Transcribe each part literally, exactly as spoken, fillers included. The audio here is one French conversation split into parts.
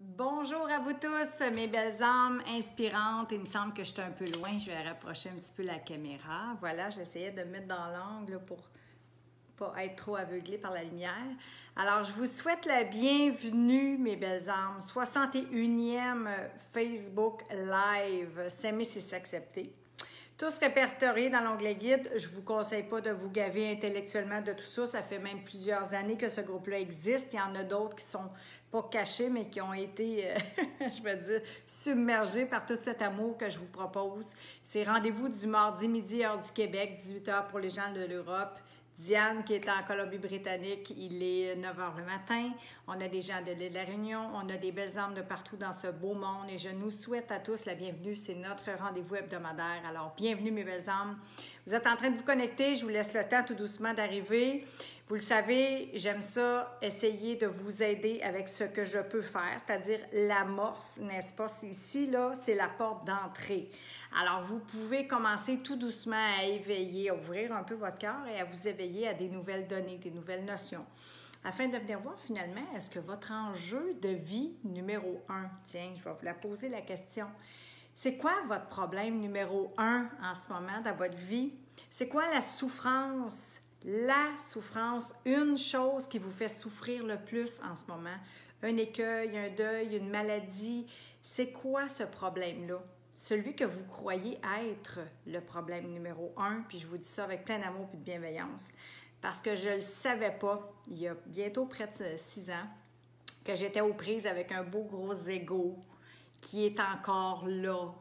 Bonjour à vous tous, mes belles âmes inspirantes. Il me semble que je suis un peu loin, je vais rapprocher un petit peu la caméra. Voilà, j'essayais de me mettre dans l'angle pour pas être trop aveuglée par la lumière. Alors, je vous souhaite la bienvenue, mes belles âmes. soixante et unième Facebook Live, s'aimer, c'est s'accepter. Tous répertoriés dans l'onglet guide. Je ne vous conseille pas de vous gaver intellectuellement de tout ça. Ça fait même plusieurs années que ce groupe-là existe. Il y en a d'autres qui sont pas cachés, mais qui ont été, euh, je veux dire, submergés par tout cet amour que je vous propose. C'est rendez-vous du mardi midi, heure du Québec, dix-huit heures pour les gens de l'Europe. Diane, qui est en Colombie-Britannique, il est neuf heures le matin. On a des gens de l'île de la Réunion, on a des belles âmes de partout dans ce beau monde et je nous souhaite à tous la bienvenue. C'est notre rendez-vous hebdomadaire. Alors, bienvenue mes belles âmes. Vous êtes en train de vous connecter, je vous laisse le temps tout doucement d'arriver. Vous le savez, j'aime ça, essayer de vous aider avec ce que je peux faire, c'est-à-dire l'amorce, n'est-ce pas? Ici, là, c'est la porte d'entrée. Alors, vous pouvez commencer tout doucement à éveiller, à ouvrir un peu votre cœur et à vous éveiller à des nouvelles données, des nouvelles notions, afin de venir voir finalement, est-ce que votre enjeu de vie numéro un, tiens, je vais vous la poser la question, c'est quoi votre problème numéro un en ce moment dans votre vie? C'est quoi la souffrance? La souffrance, une chose qui vous fait souffrir le plus en ce moment, un écueil, un deuil, une maladie, c'est quoi ce problème-là? Celui que vous croyez être le problème numéro un, puis je vous dis ça avec plein d'amour et de bienveillance, parce que je ne le savais pas, il y a bientôt près de six ans, que j'étais aux prises avec un beau gros ego qui est encore là,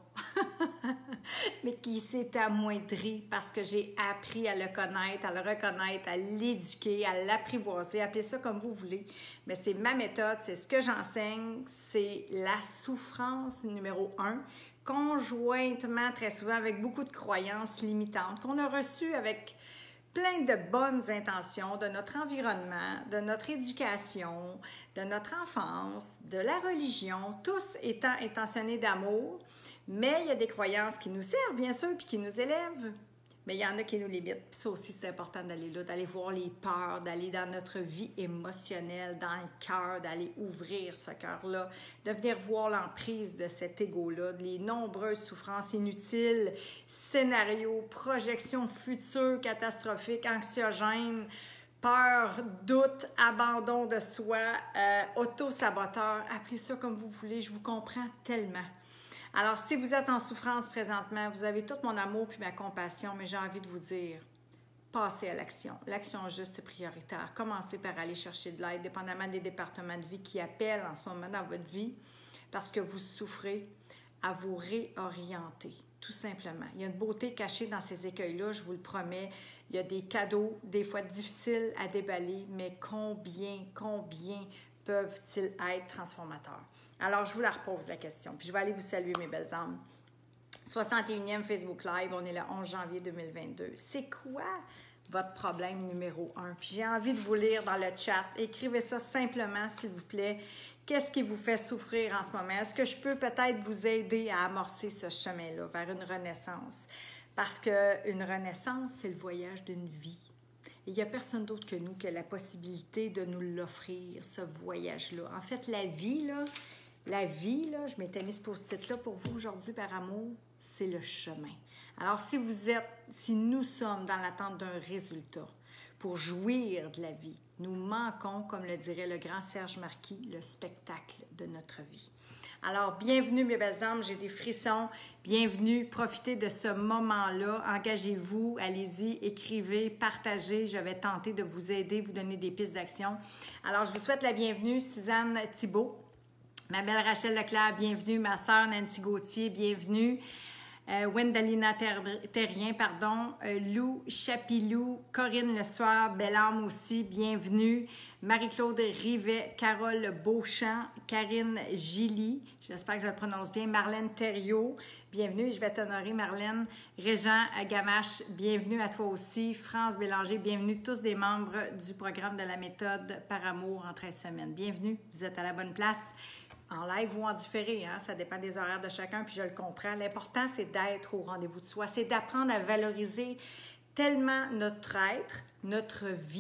mais qui s'est amoindri parce que j'ai appris à le connaître, à le reconnaître, à l'éduquer, à l'apprivoiser, appelez ça comme vous voulez. Mais c'est ma méthode, c'est ce que j'enseigne, c'est la souffrance numéro un, conjointement très souvent avec beaucoup de croyances limitantes qu'on a reçues avec plein de bonnes intentions de notre environnement, de notre éducation, de notre enfance, de la religion, tous étant intentionnés d'amour, mais il y a des croyances qui nous servent, bien sûr, puis qui nous élèvent, mais il y en a qui nous limitent. Puis ça aussi, c'est important d'aller là, d'aller voir les peurs, d'aller dans notre vie émotionnelle, dans le cœur, d'aller ouvrir ce cœur-là, de venir voir l'emprise de cet égo-là, les nombreuses souffrances inutiles, scénarios, projections futures catastrophiques, anxiogènes, peur, doute, abandon de soi, euh, auto-saboteur, appelez ça comme vous voulez, je vous comprends tellement. Alors, si vous êtes en souffrance présentement, vous avez tout mon amour puis ma compassion, mais j'ai envie de vous dire, passez à l'action. L'action juste est prioritaire. Commencez par aller chercher de l'aide, dépendamment des départements de vie qui appellent en ce moment dans votre vie, parce que vous souffrez, à vous réorienter, tout simplement. Il y a une beauté cachée dans ces écueils-là, je vous le promets. Il y a des cadeaux, des fois difficiles à déballer, mais combien, combien peuvent-ils être transformateurs? Alors, je vous la repose, la question, puis je vais aller vous saluer, mes belles âmes. soixante et unième Facebook Live, on est le onze janvier deux mille vingt-deux. C'est quoi votre problème numéro un? Puis j'ai envie de vous lire dans le chat. Écrivez ça simplement, s'il vous plaît. Qu'est-ce qui vous fait souffrir en ce moment? Est-ce que je peux peut-être vous aider à amorcer ce chemin-là vers une renaissance? Parce qu'une renaissance, c'est le voyage d'une vie. Il n'y a personne d'autre que nous qui a la possibilité de nous l'offrir, ce voyage-là. En fait, la vie, là, la vie, là, je m'étais mise pour ce titre-là pour vous aujourd'hui par amour, c'est le chemin. Alors, si vous êtes, si nous sommes dans l'attente d'un résultat pour jouir de la vie, nous manquons, comme le dirait le grand Serge Marquis, le spectacle de notre vie. Alors, bienvenue mes belles âmes, j'ai des frissons, bienvenue, profitez de ce moment-là, engagez-vous, allez-y, écrivez, partagez, je vais tenter de vous aider, vous donner des pistes d'action. Alors, je vous souhaite la bienvenue, Suzanne Thibault, ma belle Rachel Leclerc, bienvenue, ma sœur Nancy Gauthier, bienvenue. Euh, Wendalina Terrien, pardon, euh, Lou Chapilou, Corinne Le Soir, belle âme aussi, bienvenue. Marie-Claude Rivet, Carole Beauchamp, Karine Gilly, j'espère que je le prononce bien, Marlène Thériault, bienvenue, je vais t'honorer Marlène. Régent Gamache, bienvenue à toi aussi. France Bélanger, bienvenue, tous des membres du programme de la méthode Par Amour en treize semaines. Bienvenue, vous êtes à la bonne place. En live ou en différé, hein? Ça dépend des horaires de chacun, puis je le comprends. L'important, c'est d'être au rendez-vous de soi, c'est d'apprendre à valoriser tellement notre être, notre vie,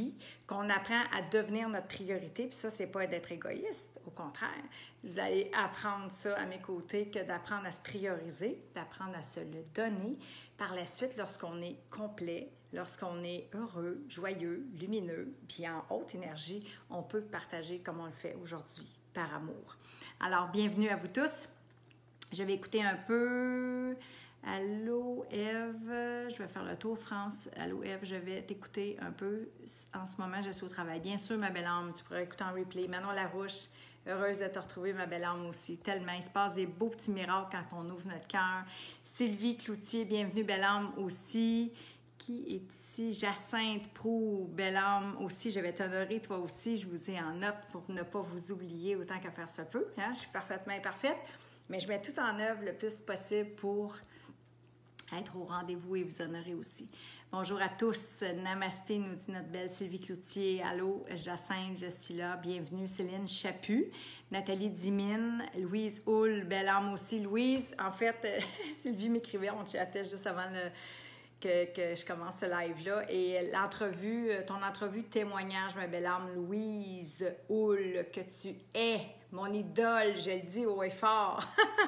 qu'on apprend à devenir notre priorité. Puis ça, c'est pas d'être égoïste. Au contraire, vous allez apprendre ça à mes côtés, que d'apprendre à se prioriser, d'apprendre à se le donner. Par la suite, lorsqu'on est complet, lorsqu'on est heureux, joyeux, lumineux, puis en haute énergie, on peut partager comme on le fait aujourd'hui, par amour. Alors, bienvenue à vous tous. Je vais écouter un peu... Allô, Ève, je vais faire le tour, France. Allô, Ève, je vais t'écouter un peu. En ce moment, je suis au travail. Bien sûr, ma belle âme, tu pourrais écouter en replay. Manon Larouche, heureuse de te retrouver, ma belle âme aussi. Tellement, il se passe des beaux petits miracles quand on ouvre notre cœur. Sylvie Cloutier, bienvenue, belle âme aussi. Qui est ici? Jacinthe Proux, belle âme aussi. Je vais t'honorer, toi aussi. Je vous ai en note pour ne pas vous oublier autant qu'à faire se peut. Hein? Je suis parfaitement imparfaite, mais je mets tout en œuvre le plus possible pour être au rendez-vous et vous honorer aussi. Bonjour à tous. Namasté, nous dit notre belle Sylvie Cloutier. Allô, Jacinthe, je suis là. Bienvenue, Céline Chaput. Nathalie Dimine. Louise Houle, belle âme aussi. Louise, en fait, Sylvie m'écrivait, on chattait juste avant le, que, que je commence ce live-là. Et l'entrevue, ton entrevue de témoignage, ma belle âme, Louise Houle, que tu es mon idole, je le dis haut et fort.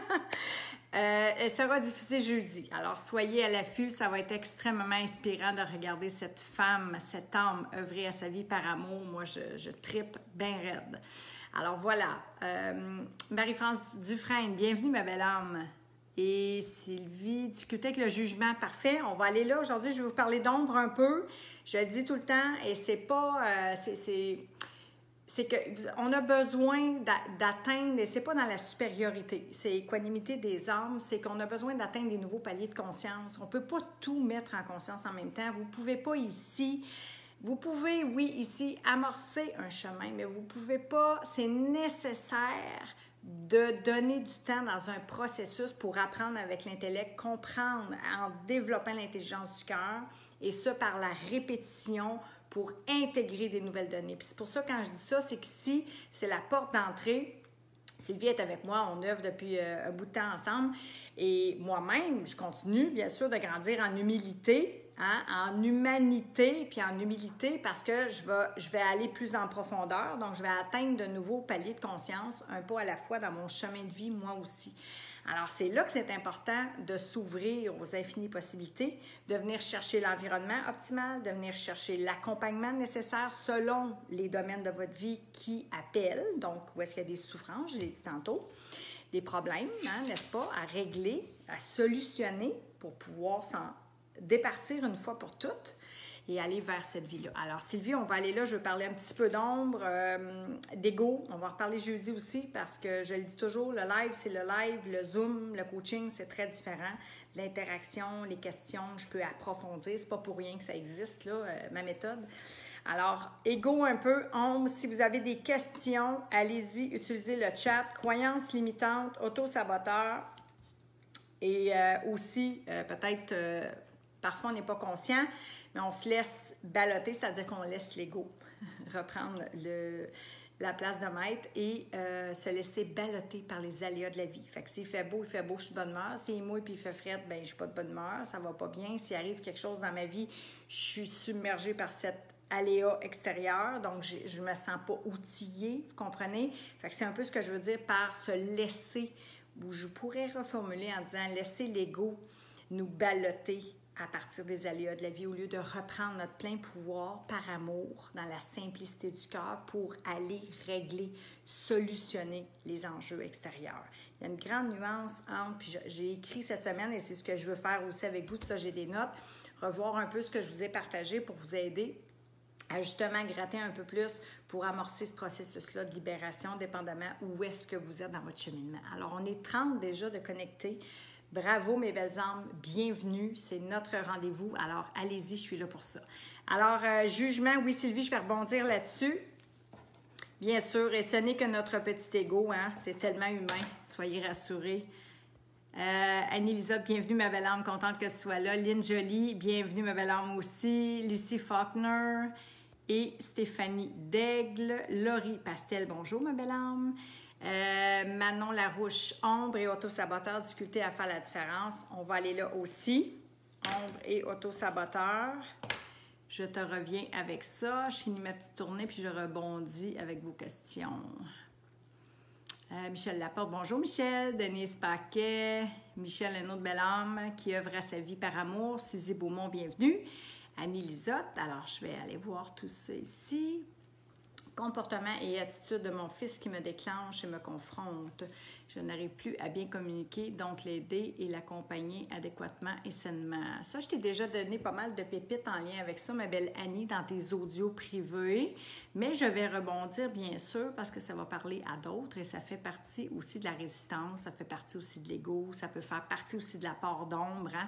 Euh, elle sera diffusée jeudi. Alors, soyez à l'affût. Ça va être extrêmement inspirant de regarder cette femme, cette âme œuvrer à sa vie par amour. Moi, je, je trippe bien raide. Alors, voilà. Euh, Marie-France Dufresne, bienvenue, ma belle âme. Et Sylvie, discuter avec le jugement. Parfait. On va aller là. Aujourd'hui, je vais vous parler d'ombre un peu. Je le dis tout le temps et c'est pas... Euh, c'est... c'est... c'est qu'on a besoin d'atteindre, et c'est pas dans la supériorité, c'est équanimité des âmes, c'est qu'on a besoin d'atteindre des nouveaux paliers de conscience. On peut pas tout mettre en conscience en même temps. Vous pouvez pas ici, vous pouvez, oui, ici, amorcer un chemin, mais vous pouvez pas, c'est nécessaire de donner du temps dans un processus pour apprendre avec l'intellect, comprendre en développant l'intelligence du cœur, et ça par la répétition, pour intégrer des nouvelles données. Puis c'est pour ça, quand je dis ça, c'est qu'ici, c'est la porte d'entrée. Sylvie est avec moi, on œuvre depuis euh, un bout de temps ensemble. Et moi-même, je continue, bien sûr, de grandir en humilité, hein, en humanité, puis en humilité, parce que je vais, je vais aller plus en profondeur. Donc, je vais atteindre de nouveaux paliers de conscience, un pas à la fois dans mon chemin de vie, moi aussi. Alors, c'est là que c'est important de s'ouvrir aux infinies possibilités, de venir chercher l'environnement optimal, de venir chercher l'accompagnement nécessaire selon les domaines de votre vie qui appellent, donc où est-ce qu'il y a des souffrances, je l'ai dit tantôt, des problèmes, hein, n'est-ce pas, à régler, à solutionner pour pouvoir s'en départir une fois pour toutes et aller vers cette vie-là. Alors, Sylvie, on va aller là, je veux parler un petit peu d'ombre, euh, d'ego. On va en reparler jeudi aussi parce que je le dis toujours, le live, c'est le live, le Zoom, le coaching, c'est très différent. L'interaction, les questions, je peux approfondir. C'est pas pour rien que ça existe, là, euh, ma méthode. Alors, ego un peu, ombre. Si vous avez des questions, allez-y, utilisez le chat. Croyances limitantes, auto-saboteur et euh, aussi, euh, peut-être, euh, parfois on n'est pas conscient, mais on se laisse balloter, c'est-à-dire qu'on laisse l'ego reprendre le, la place de maître et euh, se laisser balloter par les aléas de la vie. Fait que s'il fait beau, il fait beau, je suis de bonne humeur. S'il mouille puis il fait fret, ben je suis pas de bonne humeur, ça va pas bien. S'il arrive quelque chose dans ma vie, je suis submergée par cette aléa extérieur, donc je, je me sens pas outillée, vous comprenez? Fait que c'est un peu ce que je veux dire par se laisser, ou je pourrais reformuler en disant laisser l'ego nous balloter à partir des aléas de la vie, au lieu de reprendre notre plein pouvoir par amour, dans la simplicité du cœur, pour aller régler, solutionner les enjeux extérieurs. Il y a une grande nuance entre, puis j'ai écrit cette semaine, et c'est ce que je veux faire aussi avec vous, tout ça, j'ai des notes, revoir un peu ce que je vous ai partagé pour vous aider à justement gratter un peu plus pour amorcer ce processus-là de libération, dépendamment où est-ce que vous êtes dans votre cheminement. Alors, on est trente déjà de connectés. Bravo, mes belles âmes, bienvenue, c'est notre rendez-vous. Alors, allez-y, je suis là pour ça. Alors, euh, jugement, oui, Sylvie, je vais rebondir là-dessus. Bien sûr, et ce n'est que notre petit ego, hein, c'est tellement humain, soyez rassurés. Euh, Annie-Lisa, bienvenue, ma belle âme, contente que tu sois là. Lynn Joly, bienvenue, ma belle âme aussi. Lucie Faulkner et Stéphanie Daigle. Laurie Pastel, bonjour, ma belle âme. Euh, Manon Larouche, ombre et auto-saboteur, difficulté à faire la différence. On va aller là aussi. Ombre et auto-saboteur. Je te reviens avec ça. Je finis ma petite tournée, puis je rebondis avec vos questions. Euh, Michel Laporte, bonjour Michel. Denise Paquet, Michel, un autre bel homme qui œuvre à sa vie par amour. Suzy Beaumont, bienvenue. Annie Lisotte, alors je vais aller voir tout ça ici. Comportement et attitude de mon fils qui me déclenche et me confronte. Je n'arrive plus à bien communiquer, donc l'aider et l'accompagner adéquatement et sainement. Ça, je t'ai déjà donné pas mal de pépites en lien avec ça, ma belle Annie, dans tes audios privés. Mais je vais rebondir, bien sûr, parce que ça va parler à d'autres et ça fait partie aussi de la résistance, ça fait partie aussi de l'ego, ça peut faire partie aussi de la part d'ombre, hein?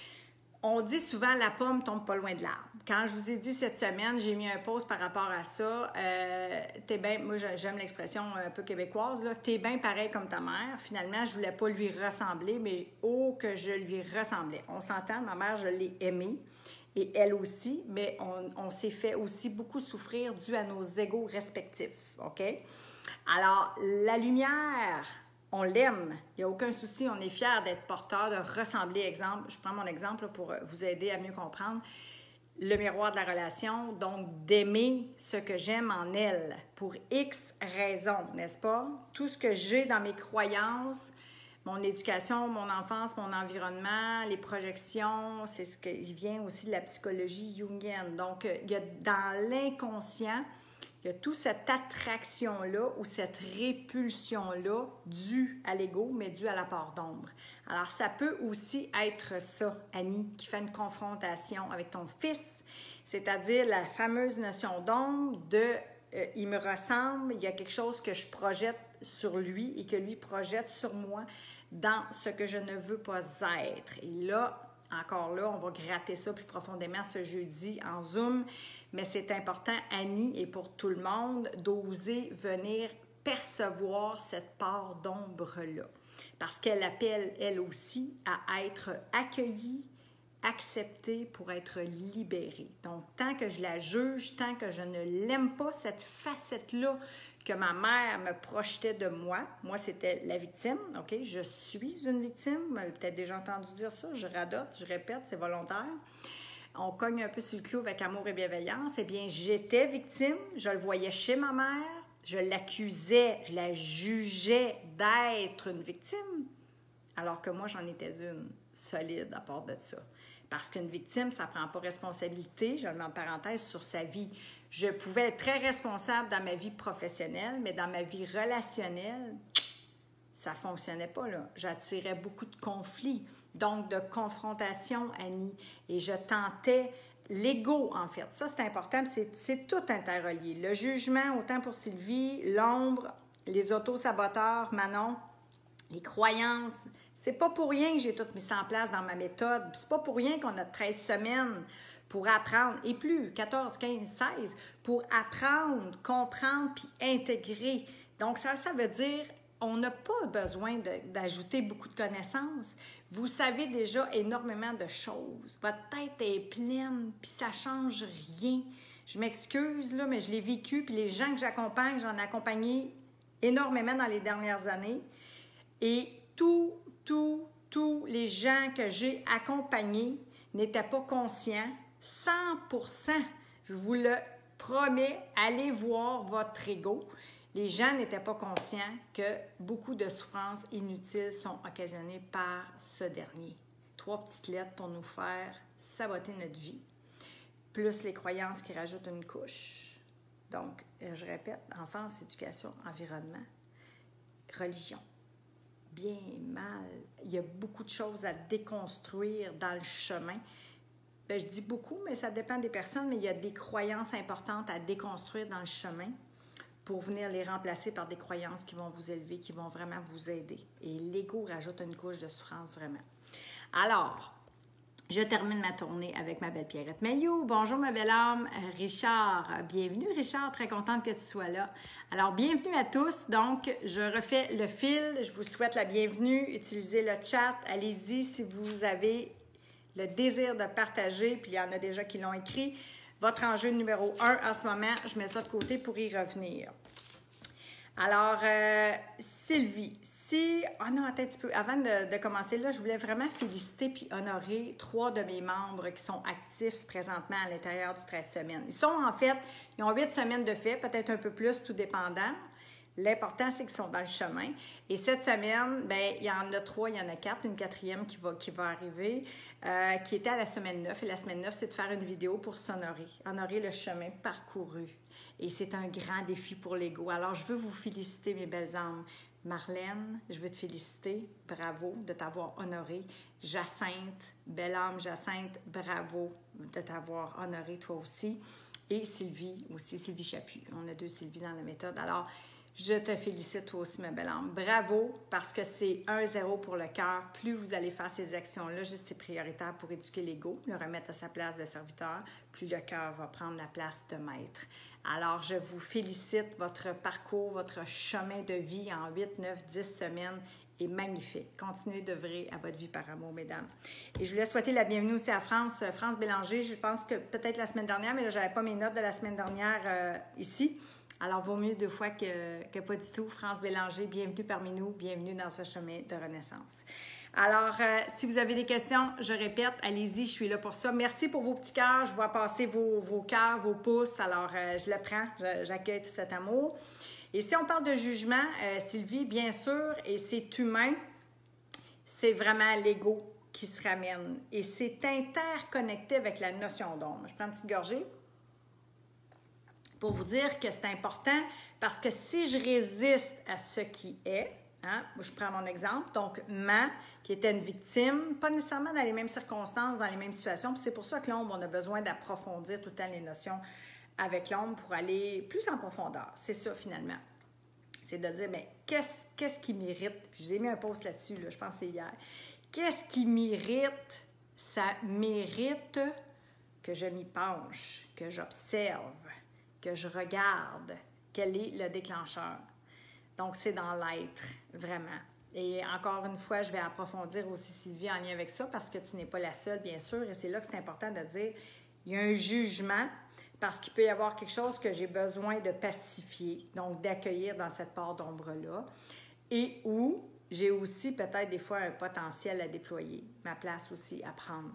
On dit souvent la pomme tombe pas loin de l'arbre. Quand je vous ai dit cette semaine, j'ai mis un post par rapport à ça. Euh, t'es bien, moi j'aime l'expression un peu québécoise, là. T'es bien pareil comme ta mère. Finalement, je voulais pas lui ressembler, mais oh que je lui ressemblais. On s'entend, ma mère, je l'ai aimée. Et elle aussi, mais on, on s'est fait aussi beaucoup souffrir dû à nos égos respectifs. OK? Alors, la lumière, on l'aime, il n'y a aucun souci, on est fiers d'être porteur, de ressembler, exemple, je prends mon exemple pour vous aider à mieux comprendre, le miroir de la relation, donc d'aimer ce que j'aime en elle, pour X raisons, n'est-ce pas? Tout ce que j'ai dans mes croyances, mon éducation, mon enfance, mon environnement, les projections, c'est ce qui vient aussi de la psychologie jungienne. Donc, il y a dans l'inconscient, il y a toute cette attraction-là ou cette répulsion-là due à l'ego, mais due à la part d'ombre. Alors, ça peut aussi être ça, Annie, qui fait une confrontation avec ton fils, c'est-à-dire la fameuse notion d'ombre de euh, « il me ressemble », il y a quelque chose que je projette sur lui et que lui projette sur moi dans ce que je ne veux pas être. Et là, encore là, on va gratter ça plus profondément ce jeudi en Zoom. Mais c'est important, Annie, et pour tout le monde, d'oser venir percevoir cette part d'ombre-là. Parce qu'elle appelle, elle aussi, à être accueillie, acceptée pour être libérée. Donc, tant que je la juge, tant que je ne l'aime pas, cette facette-là que ma mère me projetait de moi, moi, c'était la victime, OK? Je suis une victime, vous m'avez peut-être déjà entendu dire ça, je radote, je répète, c'est volontaire. On cogne un peu sur le clou avec amour et bienveillance. Eh bien, j'étais victime, je le voyais chez ma mère, je l'accusais, je la jugeais d'être une victime, alors que moi, j'en étais une solide à part de ça. Parce qu'une victime, ça ne prend pas responsabilité, je le mets en parenthèse, sur sa vie. Je pouvais être très responsable dans ma vie professionnelle, mais dans ma vie relationnelle, ça ne fonctionnait pas, là. J'attirais beaucoup de conflits. Donc, de confrontation, Annie. Et je tentais l'ego, en fait. Ça, c'est important, c'est tout interrelié. Le jugement, autant pour Sylvie, l'ombre, les auto-saboteurs, Manon, les croyances. C'est pas pour rien que j'ai tout mis ça en place dans ma méthode. C'est pas pour rien qu'on a treize semaines pour apprendre, et plus, quatorze, quinze, seize, pour apprendre, comprendre, puis intégrer. Donc, ça, ça veut dire... On n'a pas besoin d'ajouter beaucoup de connaissances. Vous savez déjà énormément de choses. Votre tête est pleine, puis ça ne change rien. Je m'excuse, là, mais je l'ai vécu, puis les gens que j'accompagne, j'en ai accompagné énormément dans les dernières années. Et tous, tous, tous les gens que j'ai accompagnés n'étaient pas conscients. cent pour cent, je vous le promets, allez voir votre ego. Les gens n'étaient pas conscients que beaucoup de souffrances inutiles sont occasionnées par ce dernier. Trois petites lettres pour nous faire saboter notre vie, plus les croyances qui rajoutent une couche. Donc, je répète, enfance, éducation, environnement, religion. Bien, mal. Il y a beaucoup de choses à déconstruire dans le chemin. Bien, je dis beaucoup, mais ça dépend des personnes, mais il y a des croyances importantes à déconstruire dans le chemin pour venir les remplacer par des croyances qui vont vous élever, qui vont vraiment vous aider. Et l'ego rajoute une couche de souffrance vraiment. Alors, je termine ma tournée avec ma belle Pierrette Mailloux. Bonjour ma belle âme, Richard. Bienvenue Richard, très contente que tu sois là. Alors, bienvenue à tous. Donc, je refais le fil. Je vous souhaite la bienvenue. Utilisez le chat. Allez-y si vous avez le désir de partager, puis il y en a déjà qui l'ont écrit. Votre enjeu numéro un en ce moment, je mets ça de côté pour y revenir. Alors, euh, Sylvie, si... Ah non, attends un petit peu. Avant de, de commencer là, je voulais vraiment féliciter puis honorer trois de mes membres qui sont actifs présentement à l'intérieur du treize semaines. Ils sont en fait, ils ont huit semaines de fait, peut-être un peu plus, tout dépendant. L'important, c'est qu'ils sont dans le chemin. Et cette semaine, bien, il y en a trois, il y en a quatre, une quatrième qui va, qui va arriver, euh, qui était à la semaine neuf. Et la semaine neuf, c'est de faire une vidéo pour s'honorer, honorer le chemin parcouru. Et c'est un grand défi pour l'ego. Alors, je veux vous féliciter, mes belles âmes. Marlène, je veux te féliciter. Bravo de t'avoir honorée. Jacinthe, belle âme Jacinthe, bravo de t'avoir honorée toi aussi. Et Sylvie aussi, Sylvie Chaput. On a deux Sylvie dans la méthode. Alors, je te félicite toi aussi, ma belle âme. Bravo, parce que c'est un zéro pour le cœur. Plus vous allez faire ces actions-là, juste c'est prioritaire pour éduquer l'ego, le remettre à sa place de serviteur, plus le cœur va prendre la place de maître. Alors, je vous félicite. Votre parcours, votre chemin de vie en huit, neuf, dix semaines est magnifique. Continuez d'œuvrer à votre vie par amour, mesdames. Et je voulais souhaiter la bienvenue aussi à France, France Bélanger. Je pense que peut-être la semaine dernière, mais là, je n'avais pas mes notes de la semaine dernière euh, ici. Alors, vaut mieux deux fois que, que pas du tout. France Bélanger, bienvenue parmi nous, bienvenue dans ce chemin de renaissance. Alors, euh, si vous avez des questions, je répète, allez-y, je suis là pour ça. Merci pour vos petits cœurs, je vois passer vos, vos cœurs, vos pouces, alors euh, je le prends, j'accueille tout cet amour. Et si on parle de jugement, euh, Sylvie, bien sûr, et c'est humain, c'est vraiment l'ego qui se ramène. Et c'est interconnecté avec la notion d'ombre. Je prends une petite gorgée pour vous dire que c'est important parce que si je résiste à ce qui est, hein, je prends mon exemple, donc Ma, qui était une victime, pas nécessairement dans les mêmes circonstances, dans les mêmes situations, puis c'est pour ça que l'ombre, on a besoin d'approfondir tout le temps les notions avec l'ombre pour aller plus en profondeur. C'est ça, finalement. C'est de dire, mais qu'est-ce, qu'est-ce qui m'irrite? Je vous ai mis un post là-dessus, là, je pense que c'est hier. Qu'est-ce qui m'irrite? Ça mérite que je m'y penche, que j'observe, que je regarde quel est le déclencheur. Donc, c'est dans l'être, vraiment. Et encore une fois, je vais approfondir aussi, Sylvie, en lien avec ça, parce que tu n'es pas la seule, bien sûr, et c'est là que c'est important de dire, il y a un jugement, parce qu'il peut y avoir quelque chose que j'ai besoin de pacifier, donc d'accueillir dans cette part d'ombre-là, et où j'ai aussi peut-être des fois un potentiel à déployer, ma place aussi à prendre.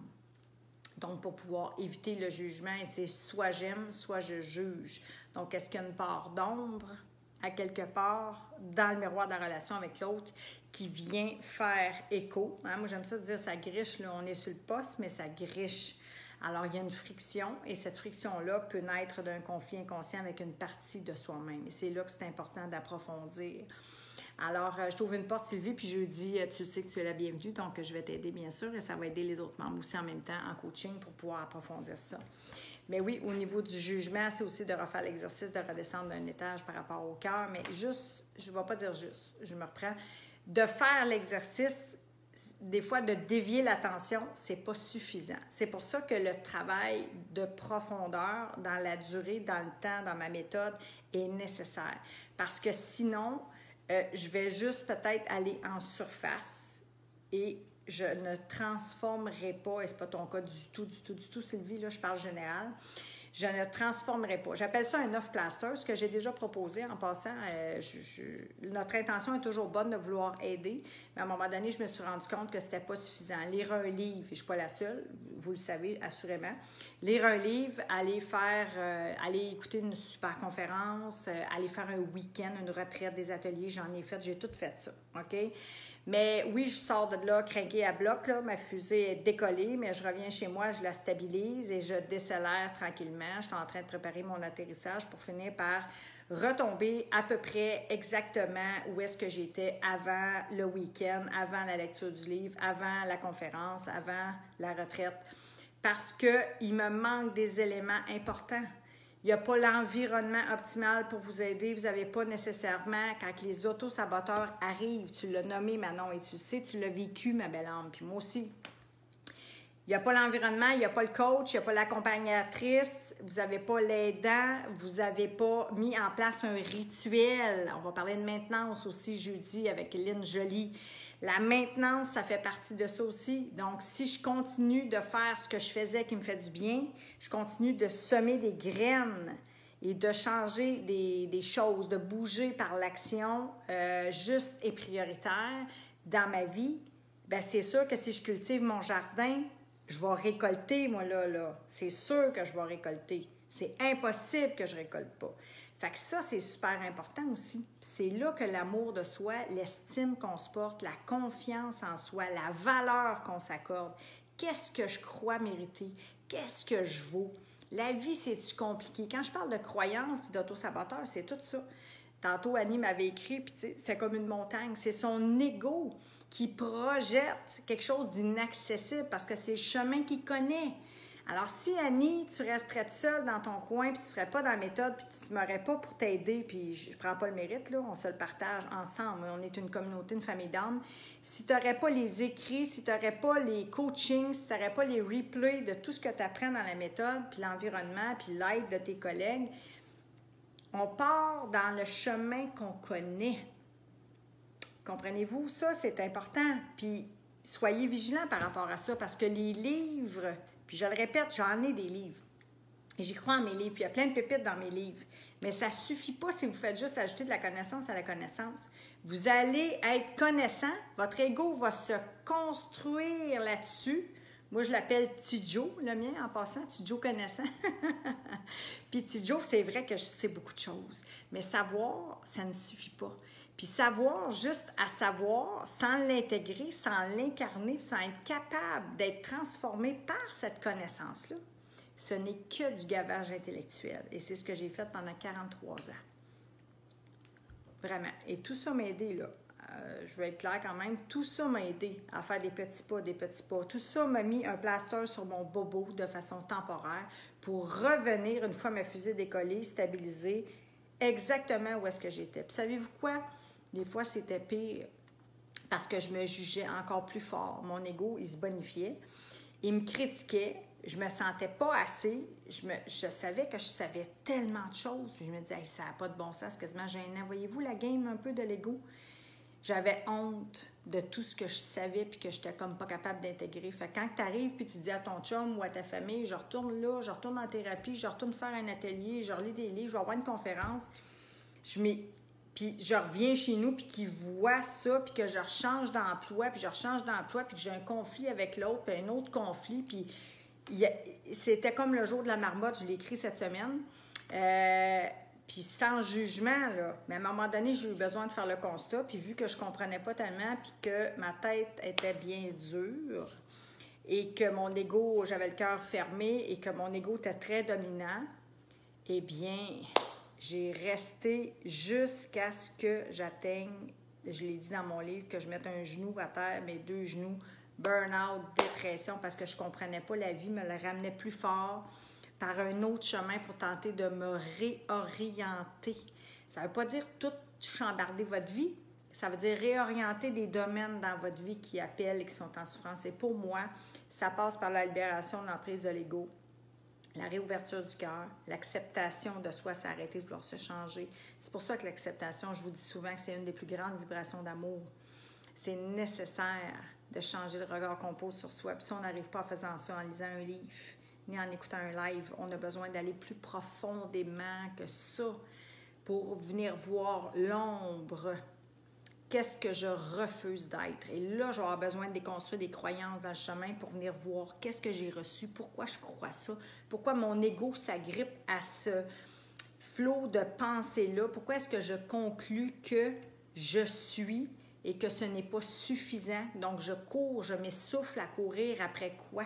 Donc, pour pouvoir éviter le jugement, et c'est soit j'aime, soit je juge. Donc, est-ce qu'il y a une part d'ombre à quelque part dans le miroir de la relation avec l'autre qui vient faire écho? Hein? Moi, j'aime ça dire ça griche, là, on est sur le poste, mais ça griche. Alors, il y a une friction et cette friction-là peut naître d'un conflit inconscient avec une partie de soi-même. Et c'est là que c'est important d'approfondir. Alors, je t'ouvre une porte, Sylvie, puis jeudi, tu sais que tu es la bienvenue, donc je vais t'aider, bien sûr, et ça va aider les autres membres aussi en même temps en coaching pour pouvoir approfondir ça. Mais oui, au niveau du jugement, c'est aussi de refaire l'exercice de redescendre d'un étage par rapport au cœur, mais juste, je ne vais pas dire juste, je me reprends, de faire l'exercice, des fois de dévier l'attention, c'est pas suffisant. C'est pour ça que le travail de profondeur dans la durée, dans le temps, dans ma méthode est nécessaire. Parce que sinon, Euh, je vais juste peut-être aller en surface et je ne transformerai pas, et ce n'est pas ton cas du tout, du tout, du tout, Sylvie, là, je parle général, je ne transformerai pas. J'appelle ça un off-plaster, ce que j'ai déjà proposé en passant. Euh, je, je, notre intention est toujours bonne de vouloir aider, mais à un moment donné, je me suis rendu compte que ce n'était pas suffisant. Lire un livre, et je ne suis pas la seule, vous le savez assurément, lire un livre, aller faire, euh, aller écouter une super conférence, euh, aller faire un week-end, une retraite des ateliers, j'en ai fait, j'ai tout fait ça, OK? Mais oui, je sors de là, craquée à bloc, là, ma fusée est décollée, mais je reviens chez moi, je la stabilise et je décélère tranquillement. Je suis en train de préparer mon atterrissage pour finir par retomber à peu près exactement où est-ce que j'étais avant le week-end, avant la lecture du livre, avant la conférence, avant la retraite, parce qu'il me manque des éléments importants. Il n'y a pas l'environnement optimal pour vous aider. Vous n'avez pas nécessairement, quand les autosaboteurs arrivent, tu l'as nommé Manon et tu le sais, tu l'as vécu, ma belle âme, puis moi aussi. Il n'y a pas l'environnement, il n'y a pas le coach, il n'y a pas l'accompagnatrice, vous n'avez pas l'aidant, vous n'avez pas mis en place un rituel. On va parler de maintenance aussi jeudi avec Lynn Joly. La maintenance, ça fait partie de ça aussi. Donc, si je continue de faire ce que je faisais qui me fait du bien, je continue de semer des graines et de changer des, des choses, de bouger par l'action euh, juste et prioritaire dans ma vie, bien, c'est sûr que si je cultive mon jardin, je vais récolter, moi, là, là. C'est sûr que je vais récolter. C'est impossible que je ne récolte pas. Fait que ça, c'est super important aussi. C'est là que l'amour de soi, l'estime qu'on se porte, la confiance en soi, la valeur qu'on s'accorde, qu'est-ce que je crois mériter, qu'est-ce que je vaux. La vie, c'est-tu compliqué? Quand je parle de croyance puis d'auto-saboteur, c'est tout ça. Tantôt, Annie m'avait écrit, puis c'était comme une montagne. C'est son ego qui projette quelque chose d'inaccessible parce que c'est le chemin qu'il connaît. Alors, si, Annie, tu resterais seule dans ton coin, puis tu ne serais pas dans la méthode, puis tu ne m'aurais pas pour t'aider, puis je ne prends pas le mérite, là, on se le partage ensemble. On est une communauté, une famille d'âmes. Si tu n'aurais pas les écrits, si tu n'aurais pas les coachings, si tu n'aurais pas les replays de tout ce que tu apprends dans la méthode, puis l'environnement, puis l'aide de tes collègues, on part dans le chemin qu'on connaît. Comprenez-vous? Ça, c'est important. Puis, soyez vigilants par rapport à ça, parce que les livres... Puis je le répète, j'en ai des livres. Et j'y crois en mes livres. Puis il y a plein de pépites dans mes livres. Mais ça ne suffit pas si vous faites juste ajouter de la connaissance à la connaissance. Vous allez être connaissant. Votre ego va se construire là-dessus. Moi, je l'appelle Tidjo, le mien, en passant. Tidjo connaissant. Puis Tidjo, c'est vrai que je sais beaucoup de choses. Mais savoir, ça ne suffit pas. Puis savoir, juste à savoir, sans l'intégrer, sans l'incarner, sans être capable d'être transformé par cette connaissance-là, ce n'est que du gavage intellectuel. Et c'est ce que j'ai fait pendant quarante-trois ans. Vraiment. Et tout ça m'a aidé, là. Euh, je vais être claire quand même, tout ça m'a aidé à faire des petits pas, des petits pas. Tout ça m'a mis un plaster sur mon bobo de façon temporaire pour revenir, une fois ma fusée décollée, stabiliser exactement où est-ce que j'étais. Puis savez-vous quoi? Des fois, c'était pire parce que je me jugeais encore plus fort. Mon ego, il se bonifiait. Il me critiquait. Je me sentais pas assez. Je, me, je savais que je savais tellement de choses. Puis je me disais, hey, ça n'a pas de bon sens, c'est quasiment gênant. Voyez-vous la game un peu de l'ego? J'avais honte de tout ce que je savais puis que je n'étais comme pas capable d'intégrer. Fait que quand tu arrives puis tu dis à ton chum ou à ta famille, je retourne là, je retourne en thérapie, je retourne faire un atelier, je relis des livres, je vais avoir une conférence, je m'y... Puis je reviens chez nous, puis qu'ils voient ça, puis que je rechange d'emploi, puis je rechange d'emploi, puis que j'ai un conflit avec l'autre, puis un autre conflit, puis a... c'était comme le jour de la marmotte, je l'ai écrit cette semaine, euh... puis sans jugement, là. Mais à un moment donné, j'ai eu besoin de faire le constat, puis vu que je comprenais pas tellement, puis que ma tête était bien dure, et que mon ego, j'avais le cœur fermé, et que mon ego était très dominant, eh bien... J'ai resté jusqu'à ce que j'atteigne, je l'ai dit dans mon livre, que je mette un genou à terre, mes deux genoux, burn-out, dépression, parce que je ne comprenais pas la vie, me le ramenait plus fort par un autre chemin pour tenter de me réorienter. Ça ne veut pas dire tout chambarder votre vie, ça veut dire réorienter des domaines dans votre vie qui appellent et qui sont en souffrance. Et pour moi, ça passe par la libération de l'emprise de l'ego, la réouverture du cœur, l'acceptation de soi, s'arrêter de vouloir se changer. C'est pour ça que l'acceptation, je vous dis souvent que c'est une des plus grandes vibrations d'amour. C'est nécessaire de changer le regard qu'on pose sur soi. Puis si on n'arrive pas en faisant ça, en lisant un livre, ni en écoutant un live, on a besoin d'aller plus profondément que ça pour venir voir l'ombre. Qu'est-ce que je refuse d'être? Et là, je vais avoir besoin de déconstruire des croyances dans le chemin pour venir voir qu'est-ce que j'ai reçu, pourquoi je crois ça, pourquoi mon ego s'agrippe à ce flot de pensées-là, pourquoi est-ce que je conclus que je suis et que ce n'est pas suffisant. Donc, je cours, je m'essouffle à courir après quoi?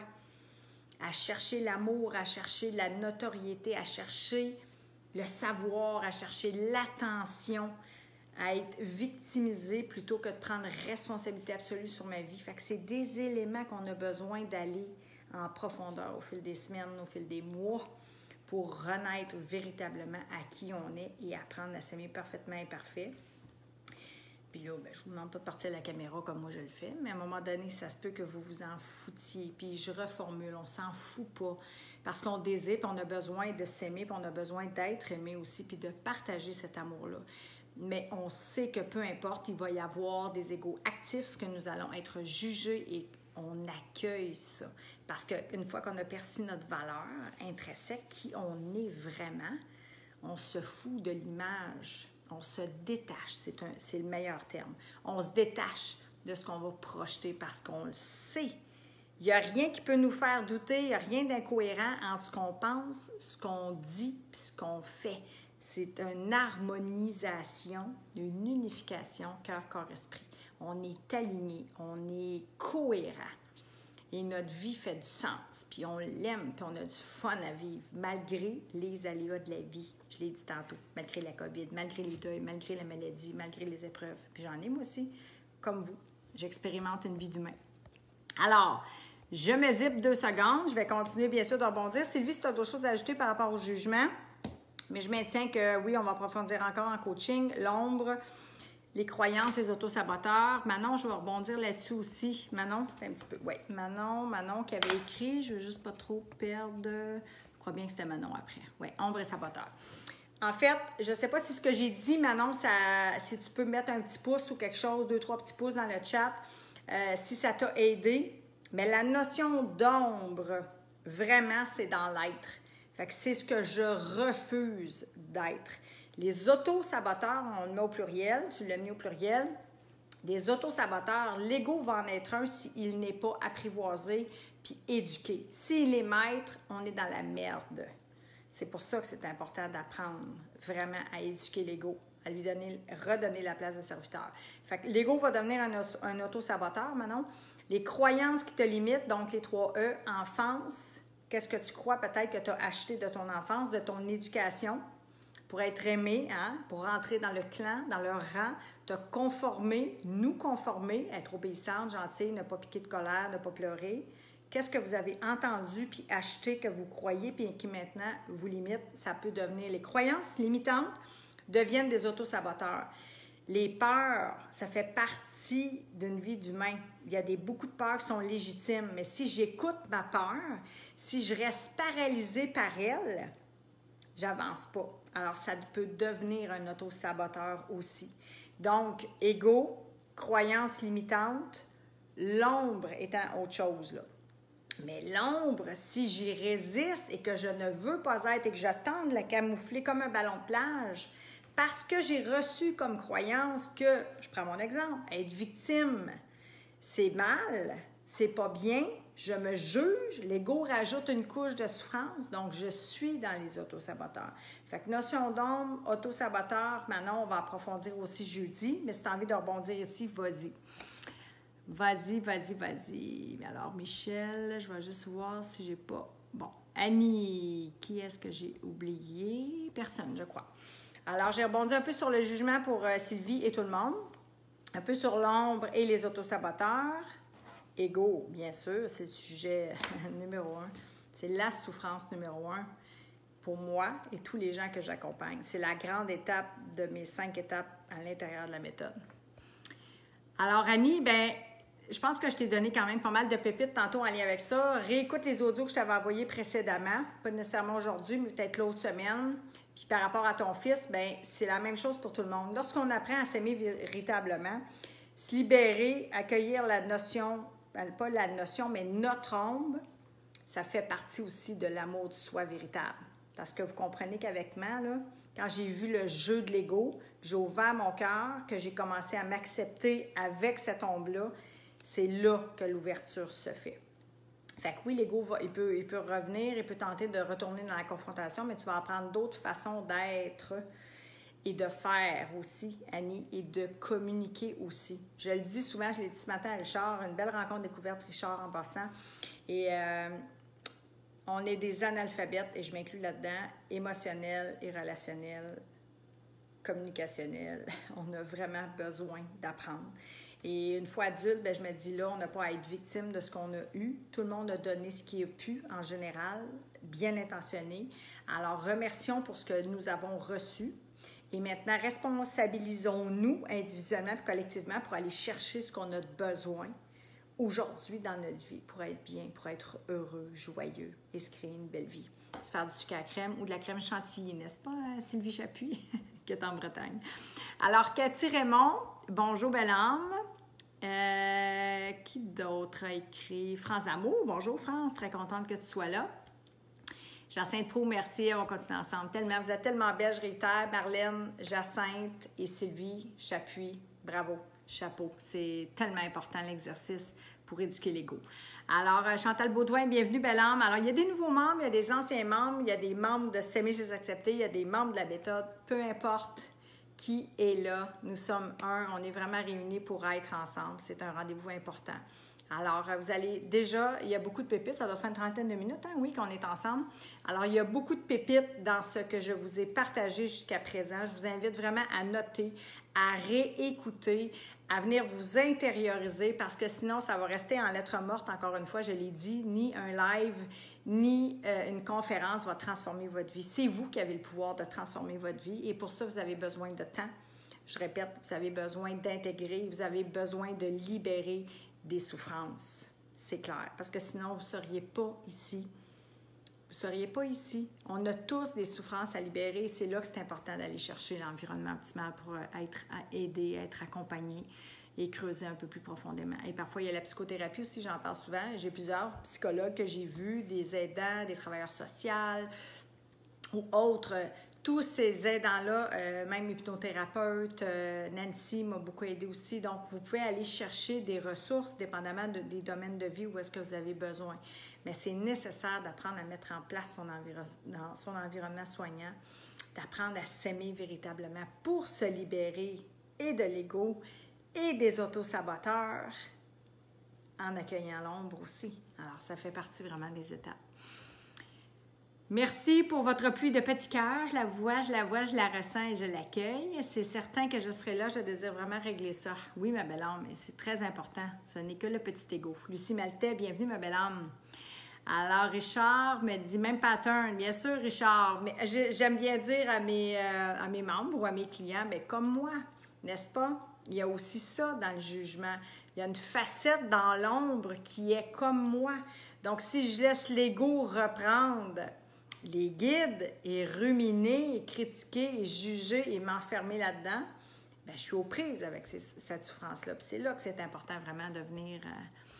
À chercher l'amour, à chercher la notoriété, à chercher le savoir, à chercher l'attention, à être victimisée plutôt que de prendre responsabilité absolue sur ma vie. Fait que c'est des éléments qu'on a besoin d'aller en profondeur au fil des semaines, au fil des mois, pour renaître véritablement à qui on est et apprendre à s'aimer parfaitement imparfait. Puis là, ben, je ne vous demande pas de partir la caméra comme moi je le fais, mais à un moment donné, ça se peut que vous vous en foutiez. Puis je reformule, on s'en fout pas. Parce qu'on désire, puis on a besoin de s'aimer, puis on a besoin d'être aimé aussi, puis de partager cet amour-là. Mais on sait que peu importe, il va y avoir des égos actifs, que nous allons être jugés et on accueille ça. Parce qu'une fois qu'on a perçu notre valeur intrinsèque, qui on est vraiment, on se fout de l'image. On se détache, c'est un, c'est le meilleur terme. On se détache de ce qu'on va projeter parce qu'on le sait. Il n'y a rien qui peut nous faire douter, il n'y a rien d'incohérent entre ce qu'on pense, ce qu'on dit et ce qu'on fait. C'est une harmonisation, une unification cœur, corps, esprit. On est aligné, on est cohérent. Et notre vie fait du sens, puis on l'aime, puis on a du fun à vivre, malgré les aléas de la vie. Je l'ai dit tantôt, malgré la COVID, malgré les deuils, malgré la maladie, malgré les épreuves. Puis j'en ai moi aussi, comme vous. J'expérimente une vie d'humain. Alors, je me zippe deux secondes. Je vais continuer, bien sûr, de rebondir. Sylvie, si tu as d'autres choses à ajouter par rapport au jugement, mais je maintiens que, oui, on va approfondir encore en coaching. L'ombre, les croyances, les autosaboteurs. Manon, je vais rebondir là-dessus aussi. Manon, c'est un petit peu... Oui, Manon, Manon qui avait écrit, je veux juste pas trop perdre... Je crois bien que c'était Manon après. Oui, ombre et saboteur. En fait, je ne sais pas si ce que j'ai dit, Manon, ça, si tu peux mettre un petit pouce ou quelque chose, deux, trois petits pouces dans le chat, euh, si ça t'a aidé. Mais la notion d'ombre, vraiment, c'est dans l'être. Fait que c'est ce que je refuse d'être. Les autosaboteurs, on le met au pluriel, tu l'as mis au pluriel. Des autosaboteurs, l'ego va en être un s'il n'est pas apprivoisé puis éduqué. S'il est maître, on est dans la merde. C'est pour ça que c'est important d'apprendre vraiment à éduquer l'ego, à lui donner, redonner la place de serviteur. Fait que l'ego va devenir un, un autosaboteur, Manon. Les croyances qui te limitent, donc les trois E, enfance, qu'est-ce que tu crois peut-être que tu as acheté de ton enfance, de ton éducation, pour être aimé, hein? Pour rentrer dans le clan, dans leur rang, te conformer, nous conformer, être obéissante, gentille, ne pas piquer de colère, ne pas pleurer. Qu'est-ce que vous avez entendu puis acheté que vous croyez puis qui maintenant vous limite? Ça peut devenir les croyances limitantes deviennent des autosaboteurs. Les peurs, ça fait partie d'une vie d'humain. Il y a des, beaucoup de peurs qui sont légitimes, mais si j'écoute ma peur, si je reste paralysée par elle, j'avance pas. Alors, ça peut devenir un autosaboteur aussi. Donc, ego, croyances limitantes, l'ombre étant autre chose, là. Mais l'ombre, si j'y résiste et que je ne veux pas être et que je tente de la camoufler comme un ballon de plage, parce que j'ai reçu comme croyance que, je prends mon exemple, être victime, c'est mal, c'est pas bien, je me juge, l'ego rajoute une couche de souffrance, donc je suis dans les autosaboteurs. Fait que notion d'ombre, autosaboteur, maintenant on va approfondir aussi jeudi, mais si tu as envie de rebondir ici, vas-y. Vas-y, vas-y, vas-y. Alors, Michel, je vais juste voir si j'ai pas... Bon, Annie, qui est-ce que j'ai oublié? Personne, je crois. Alors, j'ai rebondi un peu sur le jugement pour euh, Sylvie et tout le monde. Un peu sur l'ombre et les autosaboteurs. Ego, bien sûr, c'est le sujet numéro un. C'est la souffrance numéro un pour moi et tous les gens que j'accompagne. C'est la grande étape de mes cinq étapes à l'intérieur de la méthode. Alors, Annie, ben je pense que je t'ai donné quand même pas mal de pépites tantôt en lien avec ça. Réécoute les audios que je t'avais envoyés précédemment, pas nécessairement aujourd'hui, mais peut-être l'autre semaine. Puis par rapport à ton fils, bien, c'est la même chose pour tout le monde. Lorsqu'on apprend à s'aimer véritablement, se libérer, accueillir la notion, pas la notion, mais notre ombre, ça fait partie aussi de l'amour de soi véritable. Parce que vous comprenez qu'avec moi, là, quand j'ai vu le jeu de l'ego, j'ai ouvert mon cœur, que j'ai commencé à m'accepter avec cette ombre-là, c'est là que l'ouverture se fait. Fait que oui, l'ego, va, il, peut, il peut revenir, il peut tenter de retourner dans la confrontation, mais tu vas apprendre d'autres façons d'être et de faire aussi, Annie, et de communiquer aussi. Je le dis souvent, je l'ai dit ce matin à Richard, une belle rencontre découverte, Richard, en passant. Et euh, on est des analphabètes, et je m'inclus là-dedans, émotionnels et relationnels, communicationnels. On a vraiment besoin d'apprendre. Et une fois adulte, bien, je me dis là, on n'a pas à être victime de ce qu'on a eu. Tout le monde a donné ce qu'il a pu, en général, bien intentionné. Alors, remercions pour ce que nous avons reçu. Et maintenant, responsabilisons-nous individuellement et collectivement pour aller chercher ce qu'on a besoin aujourd'hui dans notre vie, pour être bien, pour être heureux, joyeux et se créer une belle vie. Se faire du sucre à crème ou de la crème chantilly, n'est-ce pas, Sylvie Chapuis, qui est en Bretagne. Alors, Cathy Raymond, bonjour, belle âme. Euh, qui d'autre a écrit? France Amour, bonjour France, très contente que tu sois là. Jacinthe Proulx, merci, on continue ensemble. Tellement, vous êtes tellement belles, je réitère. Marlène, Jacinthe et Sylvie, j'appuie. Bravo, chapeau. C'est tellement important l'exercice pour éduquer l'ego. Alors, Chantal Baudouin, bienvenue, belle âme. Alors, il y a des nouveaux membres, il y a des anciens membres, il y a des membres de S'aimer, c'est s'accepter, il y a des membres de la méthode. Peu importe qui est là, nous sommes un, on est vraiment réunis pour être ensemble. C'est un rendez-vous important. Alors, vous allez déjà, il y a beaucoup de pépites, ça doit faire une trentaine de minutes, hein, oui, qu'on est ensemble. Alors, il y a beaucoup de pépites dans ce que je vous ai partagé jusqu'à présent. Je vous invite vraiment à noter, à réécouter, à venir vous intérioriser parce que sinon, ça va rester en lettres mortes, encore une fois, je l'ai dit, ni un live, ni euh, une conférence va transformer votre vie. C'est vous qui avez le pouvoir de transformer votre vie et pour ça, vous avez besoin de temps. Je répète, vous avez besoin d'intégrer, vous avez besoin de libérer des souffrances, c'est clair, parce que sinon, vous ne seriez pas ici. Vous ne seriez pas ici. On a tous des souffrances à libérer. C'est là que c'est important d'aller chercher l'environnement optimal pour être aidé, être accompagné et creuser un peu plus profondément. Et parfois, il y a la psychothérapie aussi, j'en parle souvent. J'ai plusieurs psychologues que j'ai vus, des aidants, des travailleurs sociaux ou autres. Tous ces aidants-là, euh, même hypnothérapeute, euh, Nancy m'a beaucoup aidé aussi. Donc, vous pouvez aller chercher des ressources dépendamment de, des domaines de vie où est-ce que vous avez besoin. Mais c'est nécessaire d'apprendre à mettre en place son, environ, dans son environnement soignant, d'apprendre à s'aimer véritablement pour se libérer et de l'ego et des autosaboteurs en accueillant l'ombre aussi. Alors, ça fait partie vraiment des étapes. Merci pour votre pluie de petits cœurs. Je la vois, je la vois, je la ressens et je l'accueille. C'est certain que je serai là, je désire vraiment régler ça. Oui, ma belle âme, mais c'est très important. Ce n'est que le petit ego. Lucie Maltais, bienvenue, ma belle âme. Alors, Richard me dit, même pattern. Bien sûr, Richard, mais j'aime bien dire à mes, euh, à mes membres ou à mes clients, mais comme moi, n'est-ce pas? Il y a aussi ça dans le jugement. Il y a une facette dans l'ombre qui est comme moi. Donc, si je laisse l'ego reprendre les guides et ruminer, et critiquer, et juger et m'enfermer là-dedans, bien, je suis aux prises avec ces, cette souffrance-là. Puis c'est là que c'est important vraiment de venir euh,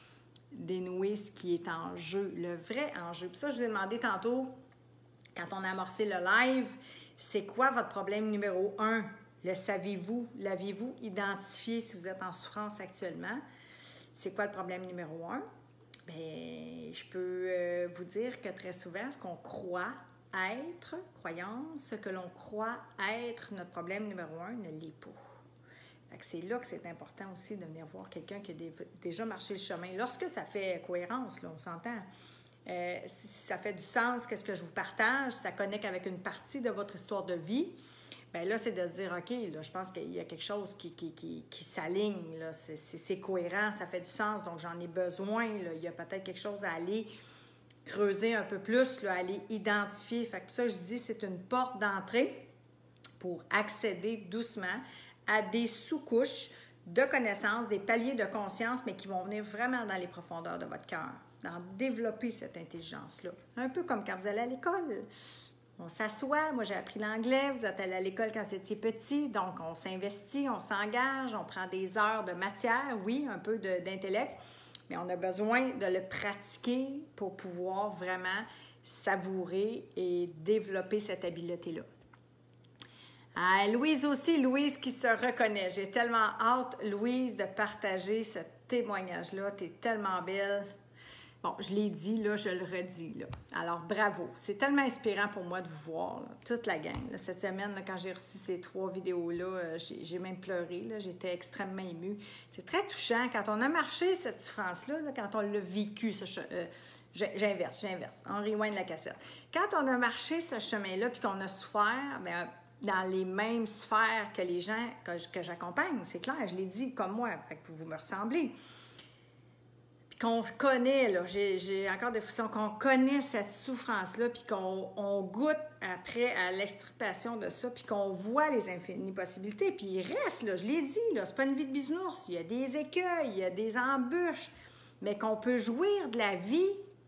dénouer ce qui est en jeu, le vrai enjeu. Puis ça, je vous ai demandé tantôt, quand on a amorcé le live, c'est quoi votre problème numéro un? Le savez-vous? L'aviez-vous identifié si vous êtes en souffrance actuellement? C'est quoi le problème numéro un? Bien, je peux euh, vous dire que très souvent, ce qu'on croit être, croyance, ce que l'on croit être notre problème numéro un ne l'est pas. C'est là que c'est important aussi de venir voir quelqu'un qui a des, déjà marché le chemin. Lorsque ça fait cohérence, là, on s'entend, euh, si ça fait du sens, qu'est-ce que je vous partage, ça connecte avec une partie de votre histoire de vie, bien là, c'est de se dire, OK, là, je pense qu'il y a quelque chose qui, qui, qui, qui s'aligne, là, c'est, c'est, c'est cohérent, ça fait du sens, donc j'en ai besoin, là, il y a peut-être quelque chose à aller creuser un peu plus, là, à aller identifier. Fait que ça, je dis, c'est une porte d'entrée pour accéder doucement à des sous-couches de connaissances, des paliers de conscience, mais qui vont venir vraiment dans les profondeurs de votre cœur, dans développer cette intelligence-là. Un peu comme quand vous allez à l'école. On s'assoit, moi j'ai appris l'anglais, vous êtes allé à l'école quand vous étiez petit, donc on s'investit, on s'engage, on prend des heures de matière, oui, un peu de, d'intellect, mais on a besoin de le pratiquer pour pouvoir vraiment savourer et développer cette habileté-là. Ah, Louise aussi, Louise qui se reconnaît. J'ai tellement hâte, Louise, de partager ce témoignage-là. Tu es tellement belle. Bon, je l'ai dit, là, je le redis, là. Alors, bravo. C'est tellement inspirant pour moi de vous voir, là, toute la gang. Là, cette semaine, là, quand j'ai reçu ces trois vidéos-là, euh, j'ai, j'ai même pleuré, là. J'étais extrêmement émue. C'est très touchant. Quand on a marché cette souffrance-là, là, quand on l'a vécu, ce euh, j'inverse, j'inverse. On rewind la cassette. Quand on a marché ce chemin-là, puis qu'on a souffert, bien, dans les mêmes sphères que les gens que, que j'accompagne, c'est clair, je l'ai dit comme moi, fait que vous me ressemblez. Puis qu'on connaît, là, j'ai, j'ai encore des frissons, qu'on connaît cette souffrance-là, puis qu'on on goûte après à l'extirpation de ça, puis qu'on voit les infinies possibilités, puis il reste, là, je l'ai dit, là, c'est pas une vie de bisounours, il y a des écueils, il y a des embûches, mais qu'on peut jouir de la vie.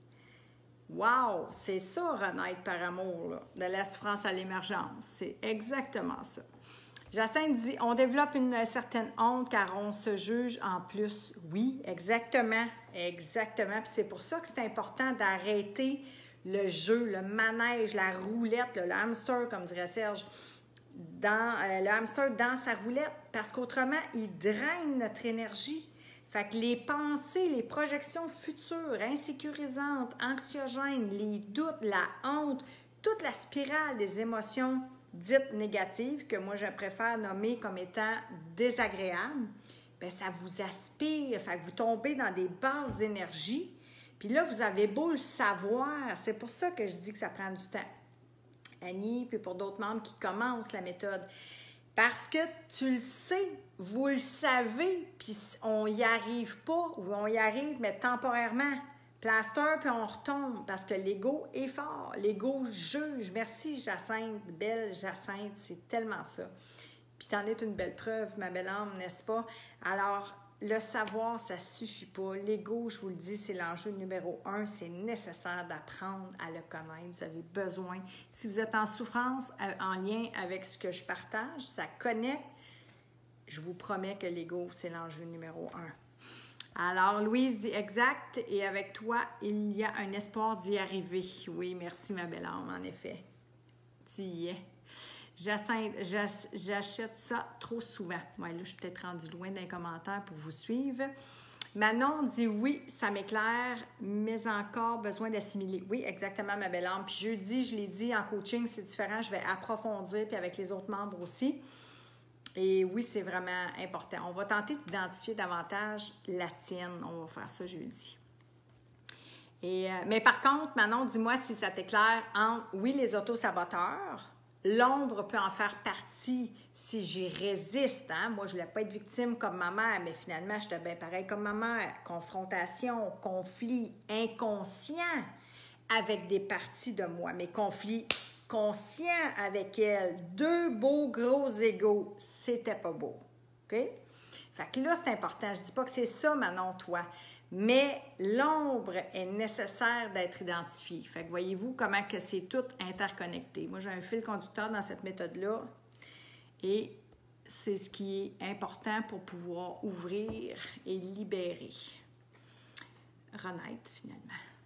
Wow! C'est ça, renaître par amour, là, de la souffrance à l'émergence. C'est exactement ça. Jacinthe dit, on développe une certaine honte car on se juge en plus. Oui, exactement, exactement. Puis c'est pour ça que c'est important d'arrêter le jeu, le manège, la roulette, le, le hamster, comme dirait Serge, dans, euh, le hamster dans sa roulette, parce qu'autrement, il draine notre énergie. Fait que les pensées, les projections futures, insécurisantes, anxiogènes, les doutes, la honte, toute la spirale des émotions dites négatives, que moi je préfère nommer comme étant désagréables, bien, ça vous aspire, fait que vous tombez dans des basses énergies. Puis là, vous avez beau le savoir, c'est pour ça que je dis que ça prend du temps. Annie, puis pour d'autres membres qui commencent la méthode. Parce que tu le sais, vous le savez, puis on n'y arrive pas, ou on y arrive, mais temporairement. Plaster, puis on retombe, parce que l'ego est fort. L'ego juge. Merci, Jacinthe, belle Jacinthe, c'est tellement ça. Puis t'en es une belle preuve, ma belle âme, n'est-ce pas? Alors, le savoir, ça ne suffit pas. L'ego, je vous le dis, c'est l'enjeu numéro un. C'est nécessaire d'apprendre à le connaître. Vous avez besoin. Si vous êtes en souffrance, en lien avec ce que je partage, ça connecte. Je vous promets que l'ego, c'est l'enjeu numéro un. Alors, Louise dit exact. Et avec toi, il y a un espoir d'y arriver. Oui, merci, ma belle âme, en effet. Tu y es. Jacinthe, j'achète ça trop souvent. Ouais, là, je suis peut-être rendue loin d'un commentaire pour vous suivre. Manon dit oui, ça m'éclaire, mais encore besoin d'assimiler. Oui, exactement, ma belle âme. Puis jeudi, je l'ai dit, en coaching, c'est différent. Je vais approfondir, puis avec les autres membres aussi. Et oui, c'est vraiment important. On va tenter d'identifier davantage la tienne. On va faire ça jeudi. Et, euh, mais par contre, Manon, dis-moi si ça t'éclaire entre, oui, les autosaboteurs. L'ombre peut en faire partie si j'y résiste. Hein? Moi, je ne voulais pas être victime comme ma mère, mais finalement, j'étais bien pareil comme ma mère. Confrontation, conflit inconscient avec des parties de moi, mais conflit conscient avec elle. Deux beaux gros égaux, c'était pas beau. OK? Fait que là, c'est important. Je ne dis pas que c'est ça, Manon, toi. Mais l'ombre est nécessaire d'être identifiée. Fait que voyez-vous comment que c'est tout interconnecté. Moi, j'ai un fil conducteur dans cette méthode-là et c'est ce qui est important pour pouvoir ouvrir et libérer. Renaître, finalement.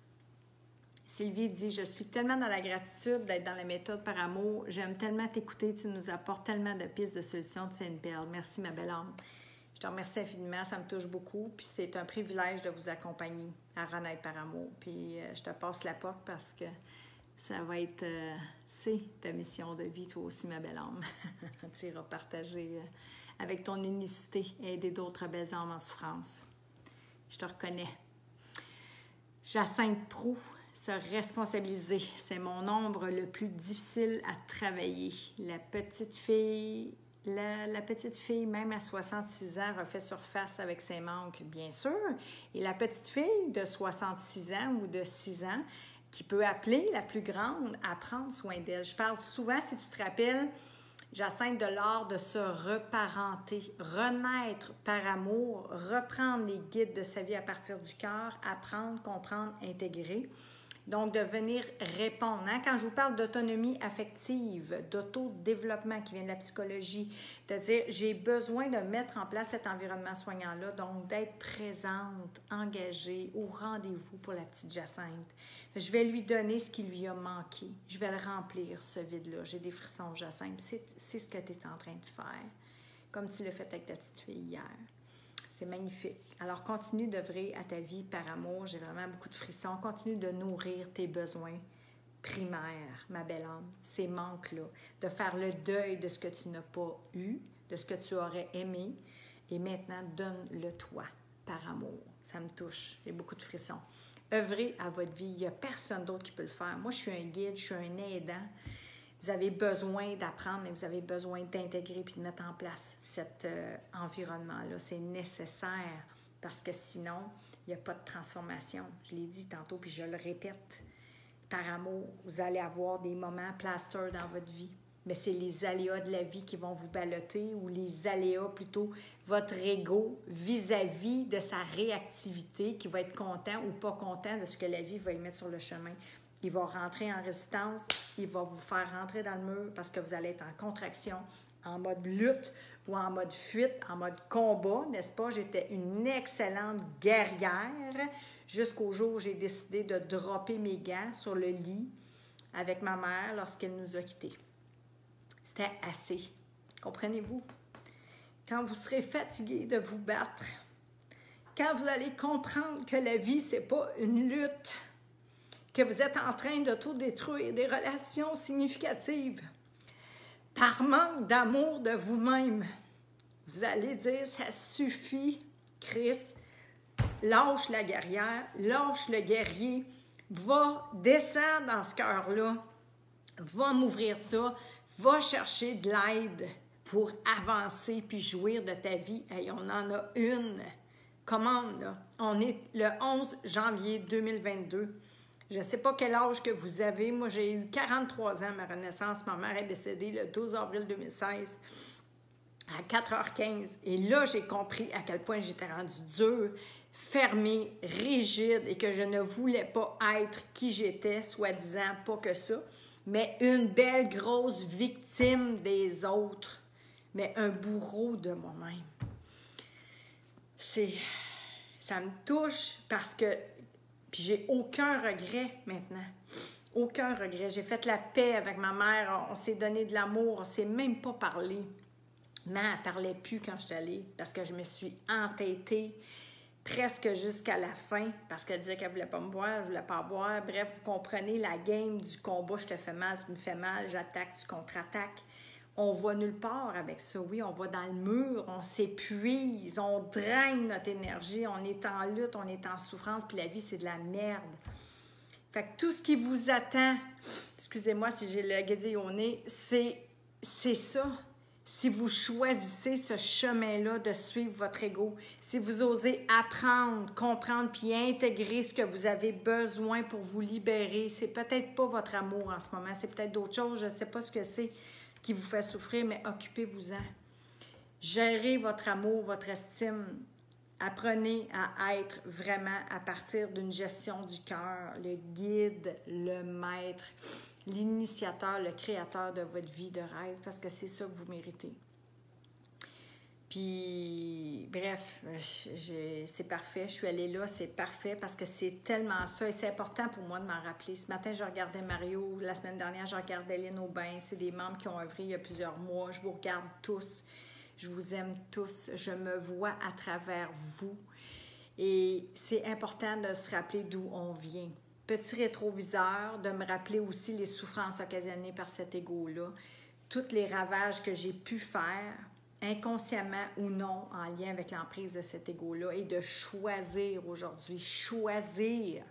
Sylvie dit « Je suis tellement dans la gratitude d'être dans la méthode par amour. J'aime tellement t'écouter. Tu nous apportes tellement de pistes de solutions. Tu es une perle. Merci, ma belle âme. » Je te remercie infiniment, ça me touche beaucoup. Puis c'est un privilège de vous accompagner à renaître par amour. Puis euh, je te passe la porte parce que ça va être, euh, c'est ta mission de vie, toi aussi, ma belle âme. Tu iras partager euh, avec ton unicité et aider d'autres belles âmes en souffrance. Je te reconnais. Jacinthe Proulx, se responsabiliser, c'est mon ombre le plus difficile à travailler. La petite fille... La, la petite fille, même à soixante-six ans, refait surface avec ses manques, bien sûr. Et la petite fille de soixante-six ans ou de six ans, qui peut appeler la plus grande à prendre soin d'elle. Je parle souvent, si tu te rappelles, Jacinthe, de l'art de se reparenter, renaître par amour, reprendre les guides de sa vie à partir du cœur, apprendre, comprendre, intégrer. Donc, de venir répondre. Hein? Quand je vous parle d'autonomie affective, d'autodéveloppement qui vient de la psychologie, de dire j'ai besoin de mettre en place cet environnement soignant-là, donc d'être présente, engagée, au rendez-vous pour la petite Jacinthe. Je vais lui donner ce qui lui a manqué. Je vais le remplir, ce vide-là. J'ai des frissons, Jacinthe. C'est ce que tu es en train de faire, comme tu l'as fait avec ta petite fille hier. C'est magnifique. Alors, continue d'œuvrer à ta vie par amour. J'ai vraiment beaucoup de frissons. Continue de nourrir tes besoins primaires, ma belle âme, ces manques-là. De faire le deuil de ce que tu n'as pas eu, de ce que tu aurais aimé. Et maintenant, donne-le toi par amour. Ça me touche. J'ai beaucoup de frissons. Œuvrez à votre vie. Il n'y a personne d'autre qui peut le faire. Moi, je suis un guide, je suis un aidant. Vous avez besoin d'apprendre, mais vous avez besoin d'intégrer puis de mettre en place cet euh, environnement-là. C'est nécessaire parce que sinon, il n'y a pas de transformation. Je l'ai dit tantôt, puis je le répète. Par amour, vous allez avoir des moments plaster dans votre vie. Mais c'est les aléas de la vie qui vont vous balloter ou les aléas, plutôt, votre ego vis-à-vis de sa réactivité qui va être content ou pas content de ce que la vie va y mettre sur le chemin. Il va rentrer en résistance, il va vous faire rentrer dans le mur parce que vous allez être en contraction, en mode lutte ou en mode fuite, en mode combat, n'est-ce pas? J'étais une excellente guerrière jusqu'au jour où j'ai décidé de dropper mes gants sur le lit avec ma mère lorsqu'elle nous a quittés. C'était assez. Comprenez-vous? Quand vous serez fatigué de vous battre, quand vous allez comprendre que la vie, c'est pas une lutte, que vous êtes en train d'autodétruire des relations significatives par manque d'amour de vous-même, vous allez dire, ça suffit, Chris, lâche la guerrière, lâche le guerrier, va descendre dans ce cœur-là, va m'ouvrir ça, va chercher de l'aide pour avancer puis jouir de ta vie. Hey, on en a une commande, là. On est le onze janvier deux mille vingt-deux. Je ne sais pas quel âge que vous avez. Moi, j'ai eu quarante-trois ans à ma renaissance. Ma mère est décédée le douze avril deux mille seize à quatre heures quinze. Et là, j'ai compris à quel point j'étais rendue dure, fermée, rigide et que je ne voulais pas être qui j'étais, soi-disant, pas que ça, mais une belle grosse victime des autres, mais un bourreau de moi-même. C'est... Ça me touche parce que... Puis j'ai aucun regret maintenant. Aucun regret. J'ai fait la paix avec ma mère. On s'est donné de l'amour. On ne s'est même pas parlé. Mais elle ne parlait plus quand je suis allée parce que je me suis entêtée presque jusqu'à la fin parce qu'elle disait qu'elle ne voulait pas me voir, je ne voulais pas voir. Bref, vous comprenez la game du combat. Je te fais mal, tu me fais mal, j'attaque, tu contre-attaques. On va nulle part avec ça. Oui, on va dans le mur, on s'épuise, on draine notre énergie, on est en lutte, on est en souffrance, puis la vie, c'est de la merde. Fait que tout ce qui vous attend, excusez-moi si j'ai le guédille au nez, c'est, c'est ça. Si vous choisissez ce chemin-là de suivre votre ego, si vous osez apprendre, comprendre, puis intégrer ce que vous avez besoin pour vous libérer, c'est peut-être pas votre amour en ce moment, c'est peut-être d'autres choses, je ne sais pas ce que c'est qui vous fait souffrir, mais occupez-vous-en. Gérez votre amour, votre estime. Apprenez à être vraiment à partir d'une gestion du cœur, le guide, le maître, l'initiateur, le créateur de votre vie de rêve, parce que c'est ça que vous méritez. Puis, bref, je, c'est parfait. Je suis allée là, c'est parfait parce que c'est tellement ça. Et c'est important pour moi de m'en rappeler. Ce matin, je regardais Mario. La semaine dernière, je regardais Lynn Aubin. C'est des membres qui ont œuvré il y a plusieurs mois. Je vous regarde tous. Je vous aime tous. Je me vois à travers vous. Et c'est important de se rappeler d'où on vient. Petit rétroviseur, de me rappeler aussi les souffrances occasionnées par cet égo-là. Tous les ravages que j'ai pu faire, inconsciemment ou non, en lien avec l'emprise de cet égo-là, et de choisir aujourd'hui, choisir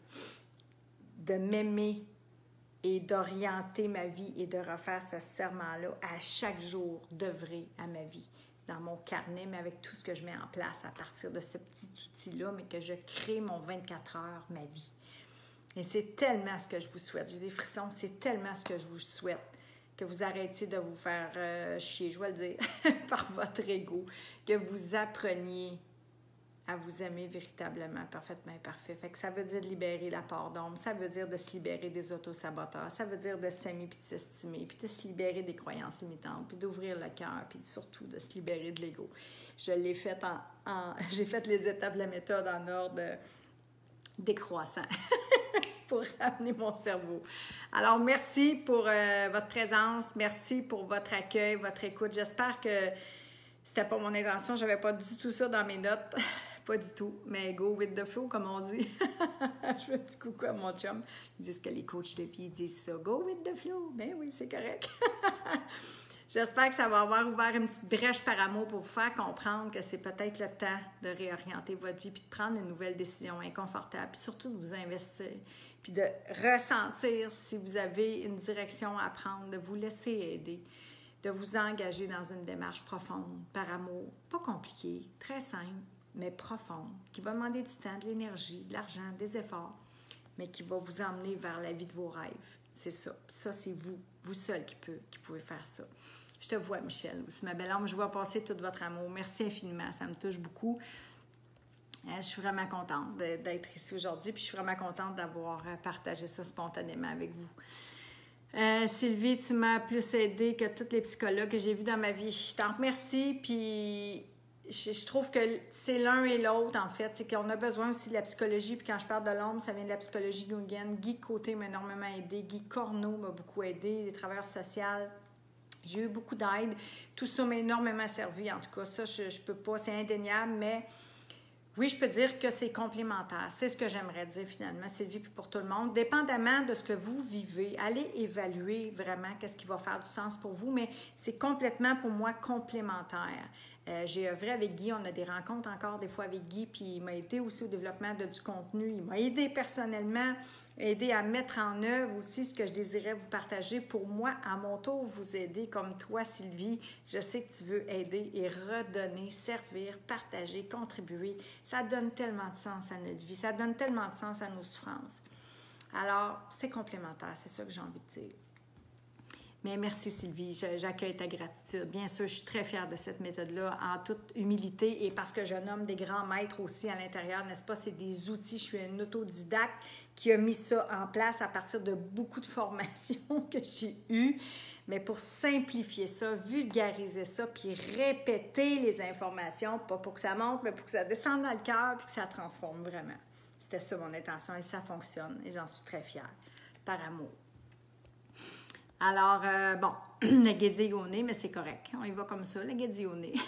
de m'aimer et d'orienter ma vie et de refaire ce serment-là à chaque jour, d'œuvrer à ma vie, dans mon carnet, mais avec tout ce que je mets en place à partir de ce petit outil-là, mais que je crée mon vingt-quatre heures, ma vie. Et c'est tellement ce que je vous souhaite. J'ai des frissons, c'est tellement ce que je vous souhaite. Que vous arrêtiez de vous faire euh, chier, je vais le dire, par votre ego, que vous appreniez à vous aimer véritablement, parfaitement parfait. Fait que ça veut dire de libérer la part d'ombre, ça veut dire de se libérer des autosaboteurs, ça veut dire de s'aimer puis de s'estimer, puis de se libérer des croyances limitantes, puis d'ouvrir le cœur, puis surtout de se libérer de l'ego. Je l'ai fait en, en j'ai fait les étapes de la méthode en ordre décroissant. Pour ramener mon cerveau. Alors, merci pour euh, votre présence. Merci pour votre accueil, votre écoute. J'espère que c'était pas mon intention. Je n'avais pas du tout ça dans mes notes. Pas du tout. Mais go with the flow, comme on dit. Je fais un petit coucou à mon chum. Ils disent que les coachs de vie disent ça. Go with the flow. Ben oui, c'est correct. J'espère que ça va avoir ouvert une petite brèche par amour pour vous faire comprendre que c'est peut-être le temps de réorienter votre vie puis de prendre une nouvelle décision inconfortable, puis surtout de vous investir, puis de ressentir si vous avez une direction à prendre, de vous laisser aider, de vous engager dans une démarche profonde, par amour, pas compliquée, très simple, mais profonde, qui va demander du temps, de l'énergie, de l'argent, des efforts, mais qui va vous emmener vers la vie de vos rêves. C'est ça. Puis ça, c'est vous, vous seul qui, peut, qui pouvez faire ça. Je te vois, Michel, aussi, ma belle âme. Je vois passer tout votre amour. Merci infiniment. Ça me touche beaucoup. Je suis vraiment contente d'être ici aujourd'hui. Puis je suis vraiment contente d'avoir partagé ça spontanément avec vous. Euh, Sylvie, tu m'as plus aidé que tous les psychologues que j'ai vus dans ma vie. Je t'en remercie, puis je, je trouve que c'est l'un et l'autre, en fait. C'est qu'on a besoin aussi de la psychologie, puis quand je parle de l'homme, ça vient de la psychologie jungienne. Guy Côté m'a énormément aidé. Guy Corneau m'a beaucoup aidé, les travailleurs sociaux. J'ai eu beaucoup d'aide. Tout ça m'a énormément servi. En tout cas, ça, je, je peux pas, c'est indéniable, mais oui, je peux dire que c'est complémentaire. C'est ce que j'aimerais dire finalement, Sylvie, puis pour tout le monde. Dépendamment de ce que vous vivez, allez évaluer vraiment qu'est-ce qui va faire du sens pour vous, mais c'est complètement pour moi complémentaire. Euh, j'ai œuvré avec Guy, on a des rencontres encore des fois avec Guy, puis il m'a aidé aussi au développement de, du contenu. Il m'a aidé personnellement, aidé à mettre en œuvre aussi ce que je désirais vous partager. Pour moi, à mon tour, vous aider comme toi, Sylvie. Je sais que tu veux aider et redonner, servir, partager, contribuer. Ça donne tellement de sens à notre vie, ça donne tellement de sens à nos souffrances. Alors, c'est complémentaire, c'est ça que j'ai envie de dire. Mais merci Sylvie, j'accueille ta gratitude. Bien sûr, je suis très fière de cette méthode-là, en toute humilité, et parce que je nomme des grands maîtres aussi à l'intérieur, n'est-ce pas? C'est des outils, je suis une autodidacte qui a mis ça en place à partir de beaucoup de formations que j'ai eues, mais pour simplifier ça, vulgariser ça, puis répéter les informations, pas pour que ça monte, mais pour que ça descende dans le cœur, puis que ça transforme vraiment. C'était ça mon intention, et ça fonctionne, et j'en suis très fière, par amour. Alors, euh, bon, la guédille au nez, mais c'est correct. On y va comme ça, la guédille au nez.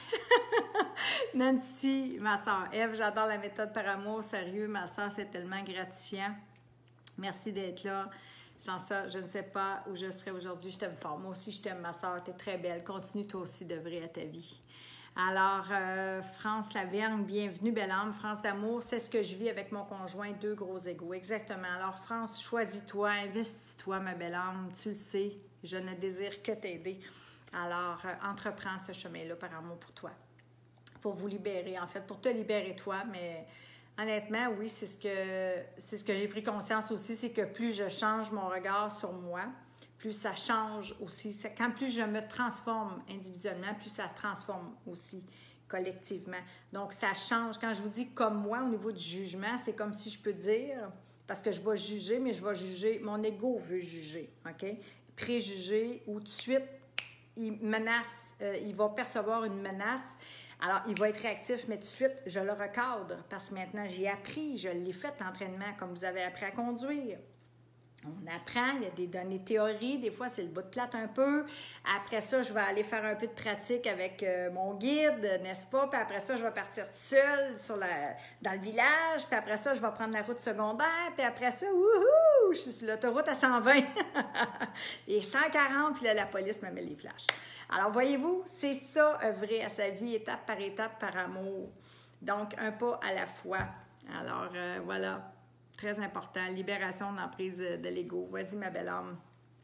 Nancy, ma soeur. Ève, j'adore la méthode par amour. Sérieux, ma soeur, c'est tellement gratifiant. Merci d'être là. Sans ça, je ne sais pas où je serais aujourd'hui. Je t'aime fort. Moi aussi, je t'aime, ma soeur. Tu es très belle. Continue toi aussi d'œuvrer à ta vie. Alors, euh, France Lavergne, bienvenue, belle âme. France d'amour, c'est ce que je vis avec mon conjoint, deux gros égaux. Exactement. Alors, France, choisis-toi, investis-toi, ma belle âme. Tu le sais, je ne désire que t'aider. Alors, euh, entreprends ce chemin-là par amour pour toi. Pour vous libérer, en fait, pour te libérer toi. Mais honnêtement, oui, c'est ce que, c'est ce que j'ai pris conscience aussi, c'est que plus je change mon regard sur moi, plus ça change aussi. Quand plus je me transforme individuellement, plus ça transforme aussi collectivement. Donc, ça change. Quand je vous dis comme moi, au niveau du jugement, c'est comme si je peux dire, parce que je vais juger, mais je vais juger, mon ego veut juger, OK? Préjuger ou tout de suite, il menace, euh, il va percevoir une menace. Alors, il va être réactif, mais tout de suite, je le recadre parce que maintenant, j'ai appris, je l'ai fait l'entraînement, comme vous avez appris à conduire. On apprend, il y a des données théorie, des fois c'est le bout de plate un peu. Après ça, je vais aller faire un peu de pratique avec euh, mon guide, n'est-ce pas? Puis après ça, je vais partir seule sur la, dans le village. Puis après ça, je vais prendre la route secondaire. Puis après ça, wouhou! Je suis sur l'autoroute à cent vingt. Et cent quarante, puis là, la police me met les flashs. Alors, voyez-vous, c'est ça, œuvrer à sa vie, étape par étape, par amour. Donc, un pas à la fois. Alors, euh, voilà. Très important. Libération d'emprise de l'ego. Vas-y, ma belle âme.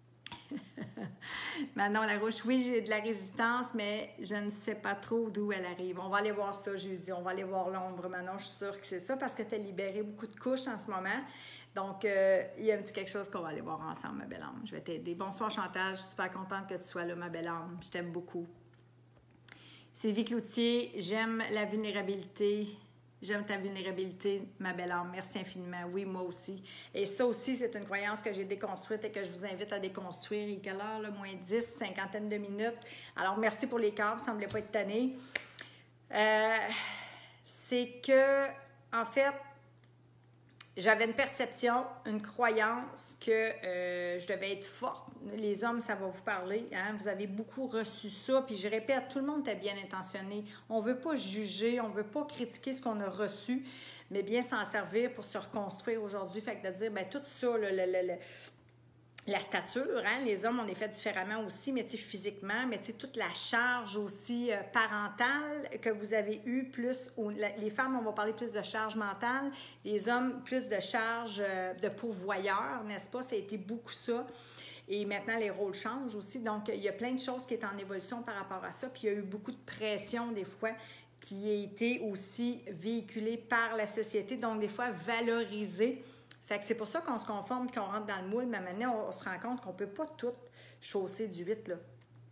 Manon Larouche, oui, j'ai de la résistance, mais je ne sais pas trop d'où elle arrive. On va aller voir ça jeudi. On va aller voir l'ombre, Manon. Je suis sûre que c'est ça parce que tu as libéré beaucoup de couches en ce moment. Donc, euh, il y a un petit quelque chose qu'on va aller voir ensemble, ma belle âme. Je vais t'aider. Bonsoir, Chantal. Je suis super contente que tu sois là, ma belle âme. Je t'aime beaucoup. Sylvie Cloutier, j'aime la vulnérabilité. J'aime ta vulnérabilité, ma belle âme. Merci infiniment. Oui, moi aussi. Et ça aussi, c'est une croyance que j'ai déconstruite et que je vous invite à déconstruire. Il est quelle heure, là? Moins dix, cinquantaine de minutes. Alors, merci pour les cœurs. Vous ne semblez pas être tannés. Euh, c'est que, en fait, j'avais une perception, une croyance que euh, je devais être forte. Les hommes, ça va vous parler. Hein? Vous avez beaucoup reçu ça. Puis je répète, tout le monde est bien intentionné. On ne veut pas juger, on ne veut pas critiquer ce qu'on a reçu, mais bien s'en servir pour se reconstruire aujourd'hui. Fait que de dire, bien, tout ça, le, le, le, la stature, hein? Les hommes, on est fait différemment aussi, mais physiquement, mais toute la charge aussi euh, parentale que vous avez eue, plus, ou, la, les femmes, on va parler plus de charge mentale, les hommes, plus de charge euh, de pourvoyeur, n'est-ce pas? Ça a été beaucoup ça. Et maintenant, les rôles changent aussi. Donc, il y a plein de choses qui sont en évolution par rapport à ça. Puis, il y a eu beaucoup de pression, des fois, qui a été aussi véhiculée par la société. Donc, des fois, valorisée. Fait que c'est pour ça qu'on se conforme et qu'on rentre dans le moule, mais maintenant, on, on se rend compte qu'on ne peut pas tout chausser du huit, là.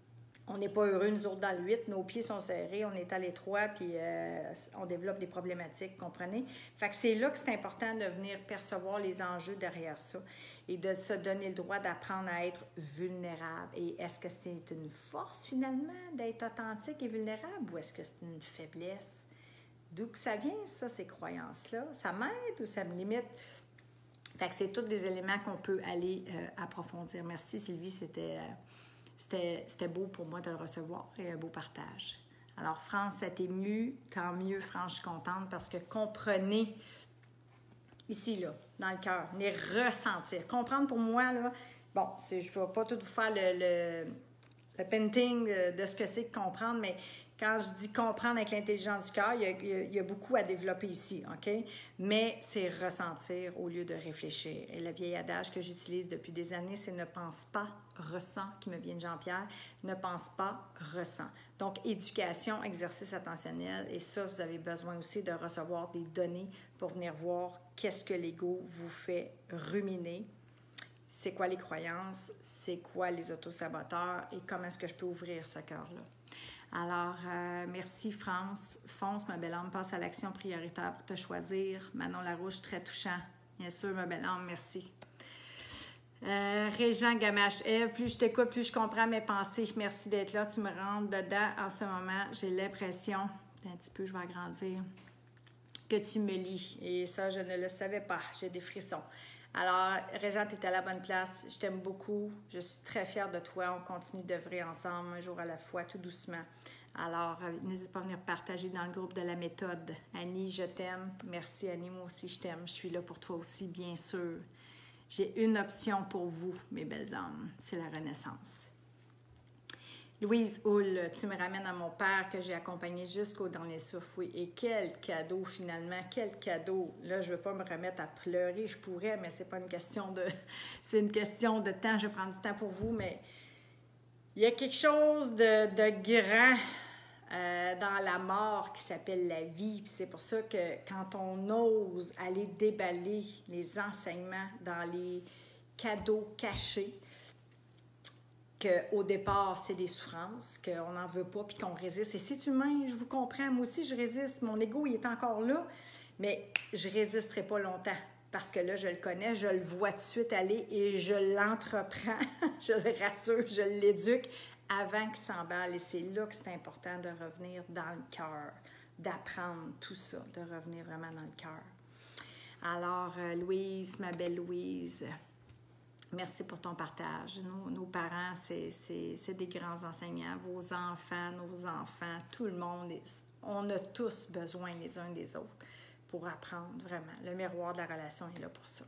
on n'est pas heureux, nous autres, dans le huit. Nos pieds sont serrés, on est à l'étroit, puis euh, on développe des problématiques, comprenez? Fait que c'est là que c'est important de venir percevoir les enjeux derrière ça et de se donner le droit d'apprendre à être vulnérable. Et est-ce que c'est une force, finalement, d'être authentique et vulnérable, ou est-ce que c'est une faiblesse? D'où que ça vient, ça, ces croyances-là? Ça m'aide ou ça me limite? Fait que c'est tous des éléments qu'on peut aller euh, approfondir. Merci, Sylvie, c'était... Euh, C'était, c'était beau pour moi de le recevoir et un beau partage. Alors, France, ça t'émue, tant mieux, France, je suis contente parce que comprenez, ici, là, dans le cœur, venez ressentir. Comprendre pour moi, là, bon, c'est, je ne vais pas tout vous faire le, le, le painting de, de ce que c'est que comprendre, mais quand je dis comprendre avec l'intelligence du cœur, il y a, il y a, il y a beaucoup à développer ici, OK? Mais c'est ressentir au lieu de réfléchir. Et le vieil adage que j'utilise depuis des années, c'est ne pense pas, ressens, qui me vient de Jean-Pierre. Ne pense pas, ressens. Donc, éducation, exercice attentionnel. Et ça, vous avez besoin aussi de recevoir des données pour venir voir qu'est-ce que l'ego vous fait ruminer. C'est quoi les croyances, c'est quoi les autosaboteurs et comment est-ce que je peux ouvrir ce cœur-là. Alors, euh, merci France. Fonce, ma belle âme, passe à l'action prioritaire pour te choisir. Manon Larouche, très touchant. Bien sûr, ma belle âme, merci. Euh, Régent Gamache, Ève, plus je t'écoute, plus je comprends mes pensées. Merci d'être là, tu me rentres dedans en ce moment. J'ai l'impression, un petit peu, je vais agrandir, que tu me lis. Et ça, je ne le savais pas. J'ai des frissons. Alors, Régent, tu es à la bonne place. Je t'aime beaucoup. Je suis très fière de toi. On continue d'œuvrer ensemble, un jour à la fois, tout doucement. Alors, euh, n'hésite pas à venir partager dans le groupe de la méthode. Annie, je t'aime. Merci, Annie. Moi aussi, je t'aime. Je suis là pour toi aussi, bien sûr. J'ai une option pour vous, mes belles âmes. C'est la renaissance. Louise Hull, tu me ramènes à mon père que j'ai accompagné jusqu'au dernier souffle. Oui, et quel cadeau finalement, quel cadeau. Là, je ne veux pas me remettre à pleurer, je pourrais, mais c'est pas une question de... c'est une question de temps, je vais prendre du temps pour vous, mais il y a quelque chose de, de grand euh, dans la mort qui s'appelle la vie. Puis c'est pour ça que quand on ose aller déballer les enseignements dans les cadeaux cachés, qu'au départ, c'est des souffrances, qu'on n'en veut pas, puis qu'on résiste. Et c'est humain, je vous comprends. Moi aussi, je résiste. Mon ego, il est encore là, mais je ne résisterai pas longtemps parce que là, je le connais, je le vois tout de suite aller et je l'entreprends, je le rassure, je l'éduque avant qu'il s'emballe. Et c'est là que c'est important de revenir dans le cœur, d'apprendre tout ça, de revenir vraiment dans le cœur. Alors, euh, Louise, ma belle Louise, merci pour ton partage. Nos, nos parents, c'est, c'est, c'est des grands enseignants. Vos enfants, nos enfants, tout le monde, on a tous besoin les uns des autres pour apprendre, vraiment. Le miroir de la relation est là pour ça.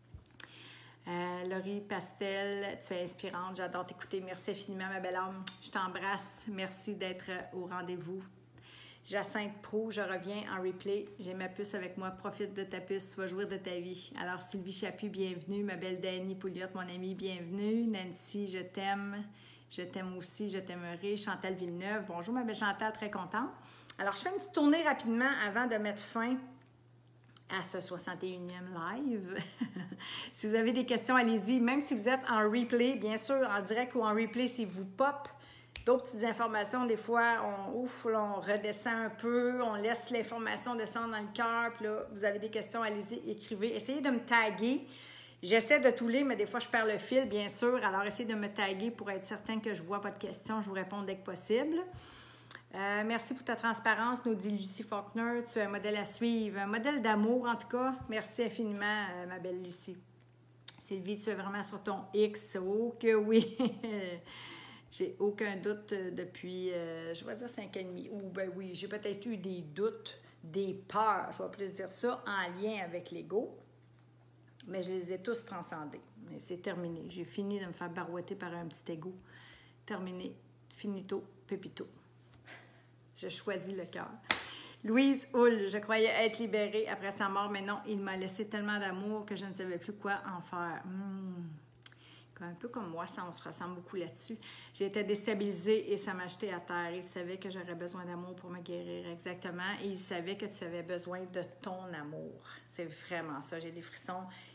Euh, Laurie Pastel, tu es inspirante. J'adore t'écouter. Merci infiniment, ma belle âme. Je t'embrasse. Merci d'être au rendez-vous. Jacinthe Pro, je reviens en replay. J'ai ma puce avec moi. Profite de ta puce. Tu vas jouir de ta vie. Alors, Sylvie Chaput, bienvenue. Ma belle Dany Pouliot, mon amie, bienvenue. Nancy, je t'aime. Je t'aime aussi. Je t'aimerai. Chantal Villeneuve. Bonjour, ma belle Chantal. Très contente. Alors, je fais une petite tournée rapidement avant de mettre fin à ce soixante et unième live. Si vous avez des questions, allez-y. Même si vous êtes en replay, bien sûr, en direct ou en replay, si vous pop d'autres petites informations, des fois, on, ouf, là, on redescend un peu, on laisse l'information descendre dans le cœur, puis là, vous avez des questions, allez-y, écrivez. Essayez de me taguer. J'essaie de tout lire, mais des fois, je perds le fil, bien sûr. Alors, essayez de me taguer pour être certain que je vois votre question. Je vous réponds dès que possible. Euh, merci pour ta transparence, nous dit Lucie Faulkner. Tu es un modèle à suivre, un modèle d'amour, en tout cas. Merci infiniment, euh, ma belle Lucie. Sylvie, tu es vraiment sur ton X. Oh que oui! J'ai aucun doute depuis, euh, je vais dire cinq ans et demi. Ou ben oui, j'ai peut-être eu des doutes, des peurs, je vais plus dire ça, en lien avec l'ego. Mais je les ai tous transcendés. Mais c'est terminé. J'ai fini de me faire barouetter par un petit ego. Terminé. Finito, pépito. Je choisis le cœur. Louise Hull, je croyais être libérée après sa mort, mais non, il m'a laissé tellement d'amour que je ne savais plus quoi en faire. Mmh. Un peu comme moi, ça, on se ressemble beaucoup là-dessus. J'ai été déstabilisée et ça m'a jeté à terre. Il savait que j'aurais besoin d'amour pour me guérir, exactement. Et il savait que tu avais besoin de ton amour. C'est vraiment ça. J'ai des frissons.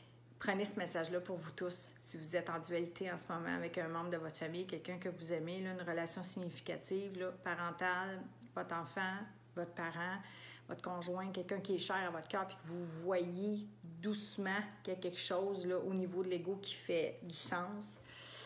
prenez ce message-là pour vous tous. Si vous êtes en dualité en ce moment avec un membre de votre famille, quelqu'un que vous aimez, là, une relation significative, là, parentale, votre enfant, votre parent, votre conjoint, quelqu'un qui est cher à votre cœur, puis que vous voyez doucement qu'il y a quelque chose là, au niveau de l'ego qui fait du sens,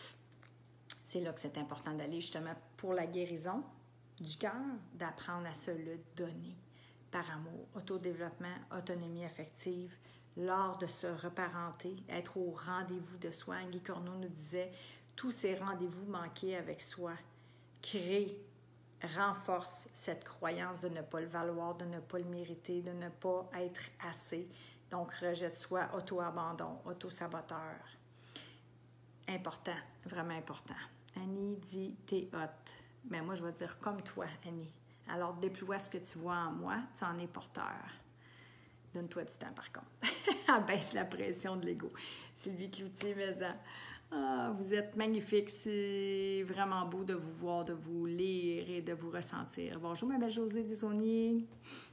c'est là que c'est important d'aller justement pour la guérison du cœur, d'apprendre à se le donner par amour, autodéveloppement, autonomie affective, l'art de se reparenter, être au rendez-vous de soi. Guy Corneau nous disait, tous ces rendez-vous manqués avec soi créent, renforcent cette croyance de ne pas le valoir, de ne pas le mériter, de ne pas être assez. Donc, rejet de soi, auto-abandon, auto-saboteur. Important, vraiment important. Annie dit, t'es hot. Mais moi, je vais dire comme toi, Annie. Alors, déploie ce que tu vois en moi, tu en es porteur. Donne-toi du temps, par contre. Abaisse la pression de l'ego. Sylvie Cloutier, mais ah, vous êtes magnifique. C'est vraiment beau de vous voir, de vous lire et de vous ressentir. Bonjour, ma belle Josée Desaulniers.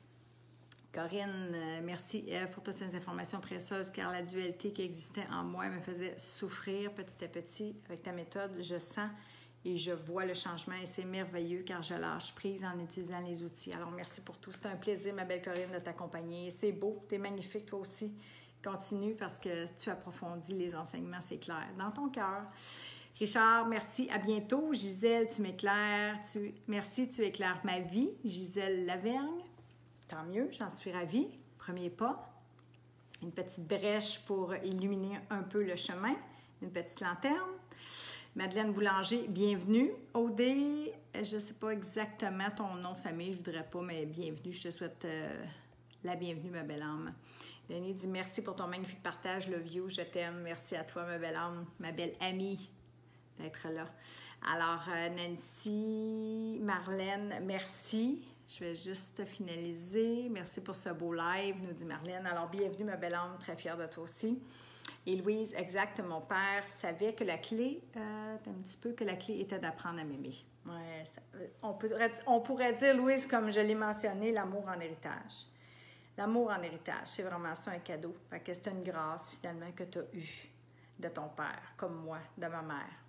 Corinne, euh, merci Ève pour toutes ces informations précieuses, car la dualité qui existait en moi me faisait souffrir petit à petit. Avec ta méthode, je sens et je vois le changement et c'est merveilleux car je lâche prise en utilisant les outils. Alors, merci pour tout. C'est un plaisir, ma belle Corinne, de t'accompagner. C'est beau, tu es magnifique, toi aussi. Continue parce que tu approfondis les enseignements, c'est clair, dans ton cœur. Richard, merci, à bientôt. Gisèle, tu m'éclaires. Tu... Merci, tu éclaires ma vie. Gisèle Lavergne, tant mieux, j'en suis ravie. Premier pas. Une petite brèche pour illuminer un peu le chemin. Une petite lanterne. Madeleine Boulanger, bienvenue. Odé, je ne sais pas exactement ton nom de famille, je ne voudrais pas, mais bienvenue. Je te souhaite euh, la bienvenue, ma belle âme. Denis dit merci pour ton magnifique partage, Love you, je t'aime. Merci à toi, ma belle âme, ma belle amie, d'être là. Alors, euh, Nancy, Marlène, merci. Je vais juste finaliser. Merci pour ce beau live, nous dit Marlène. Alors, bienvenue, ma belle âme, très fière de toi aussi. Et Louise, exact, mon père savait que la clé, euh, un petit peu que la clé était d'apprendre à m'aimer. Ouais, ça, on, pourrait, on pourrait dire, Louise, comme je l'ai mentionné, l'amour en héritage. L'amour en héritage, c'est vraiment ça un cadeau. Fait que c'est une grâce, finalement, que tu as eue de ton père, comme moi, de ma mère.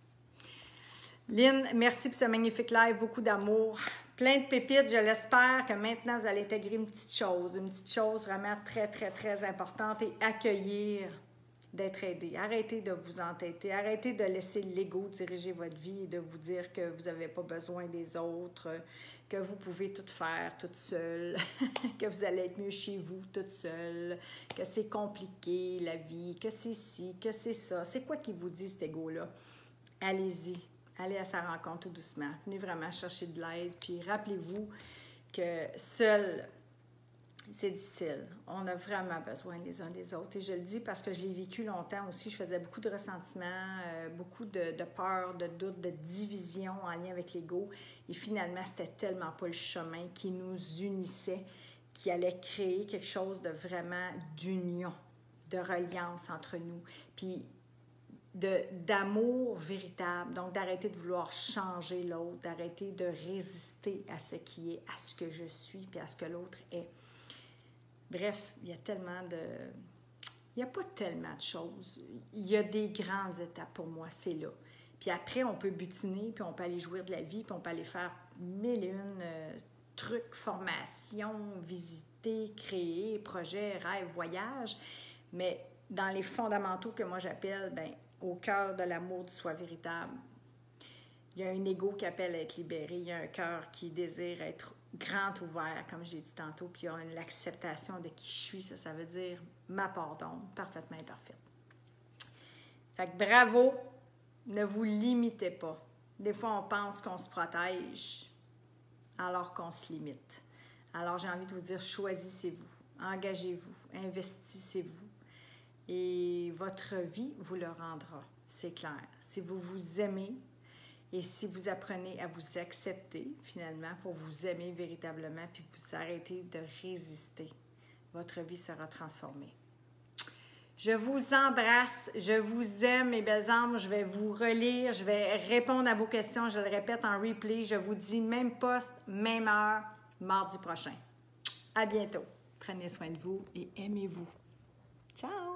Lynn, merci pour ce magnifique live, beaucoup d'amour. Plein de pépites, je l'espère que maintenant, vous allez intégrer une petite chose, une petite chose vraiment très, très, très importante et accueillir d'être aidé. Arrêtez de vous entêter. Arrêtez de laisser l'ego diriger votre vie et de vous dire que vous n'avez pas besoin des autres, que vous pouvez tout faire toute seule, que vous allez être mieux chez vous toute seule, que c'est compliqué la vie, que c'est ci, que c'est ça. C'est quoi qui vous dit cet ego-là? Allez-y. Allez à sa rencontre tout doucement. Venez vraiment chercher de l'aide. Puis rappelez-vous que seul, c'est difficile. On a vraiment besoin les uns des autres. Et je le dis parce que je l'ai vécu longtemps aussi. Je faisais beaucoup de ressentiments, euh, beaucoup de, de peur, de doute, de division en lien avec l'ego. Et finalement, c'était tellement pas le chemin qui nous unissait, qui allait créer quelque chose de vraiment d'union, de reliance entre nous. Puis de, d'amour véritable. Donc, d'arrêter de vouloir changer l'autre, d'arrêter de résister à ce qui est, à ce que je suis, puis à ce que l'autre est. Bref, il y a tellement de... Il n'y a pas tellement de choses. Il y a des grandes étapes pour moi, c'est là. Puis après, on peut butiner, puis on peut aller jouir de la vie, puis on peut aller faire mille et une euh, trucs, formations, visiter, créer, projets, rêves, voyages. Mais dans les fondamentaux que moi j'appelle, bien, au cœur de l'amour du soi véritable, il y a un ego qui appelle à être libéré, il y a un cœur qui désire être grand ouvert, comme j'ai dit tantôt, puis il y a une l'acceptation de qui je suis, ça, ça veut dire ma part d'ombre, parfaitement imparfaite. Fait que bravo, ne vous limitez pas. Des fois, on pense qu'on se protège alors qu'on se limite. Alors, j'ai envie de vous dire, choisissez-vous, engagez-vous, investissez-vous et votre vie vous le rendra, c'est clair. Si vous vous aimez, et si vous apprenez à vous accepter, finalement, pour vous aimer véritablement, puis vous arrêtez de résister, votre vie sera transformée. Je vous embrasse, je vous aime, mes belles âmes. Je vais vous relire, je vais répondre à vos questions. Je le répète en replay. Je vous dis même poste, même heure, mardi prochain. À bientôt. Prenez soin de vous et aimez-vous. Ciao!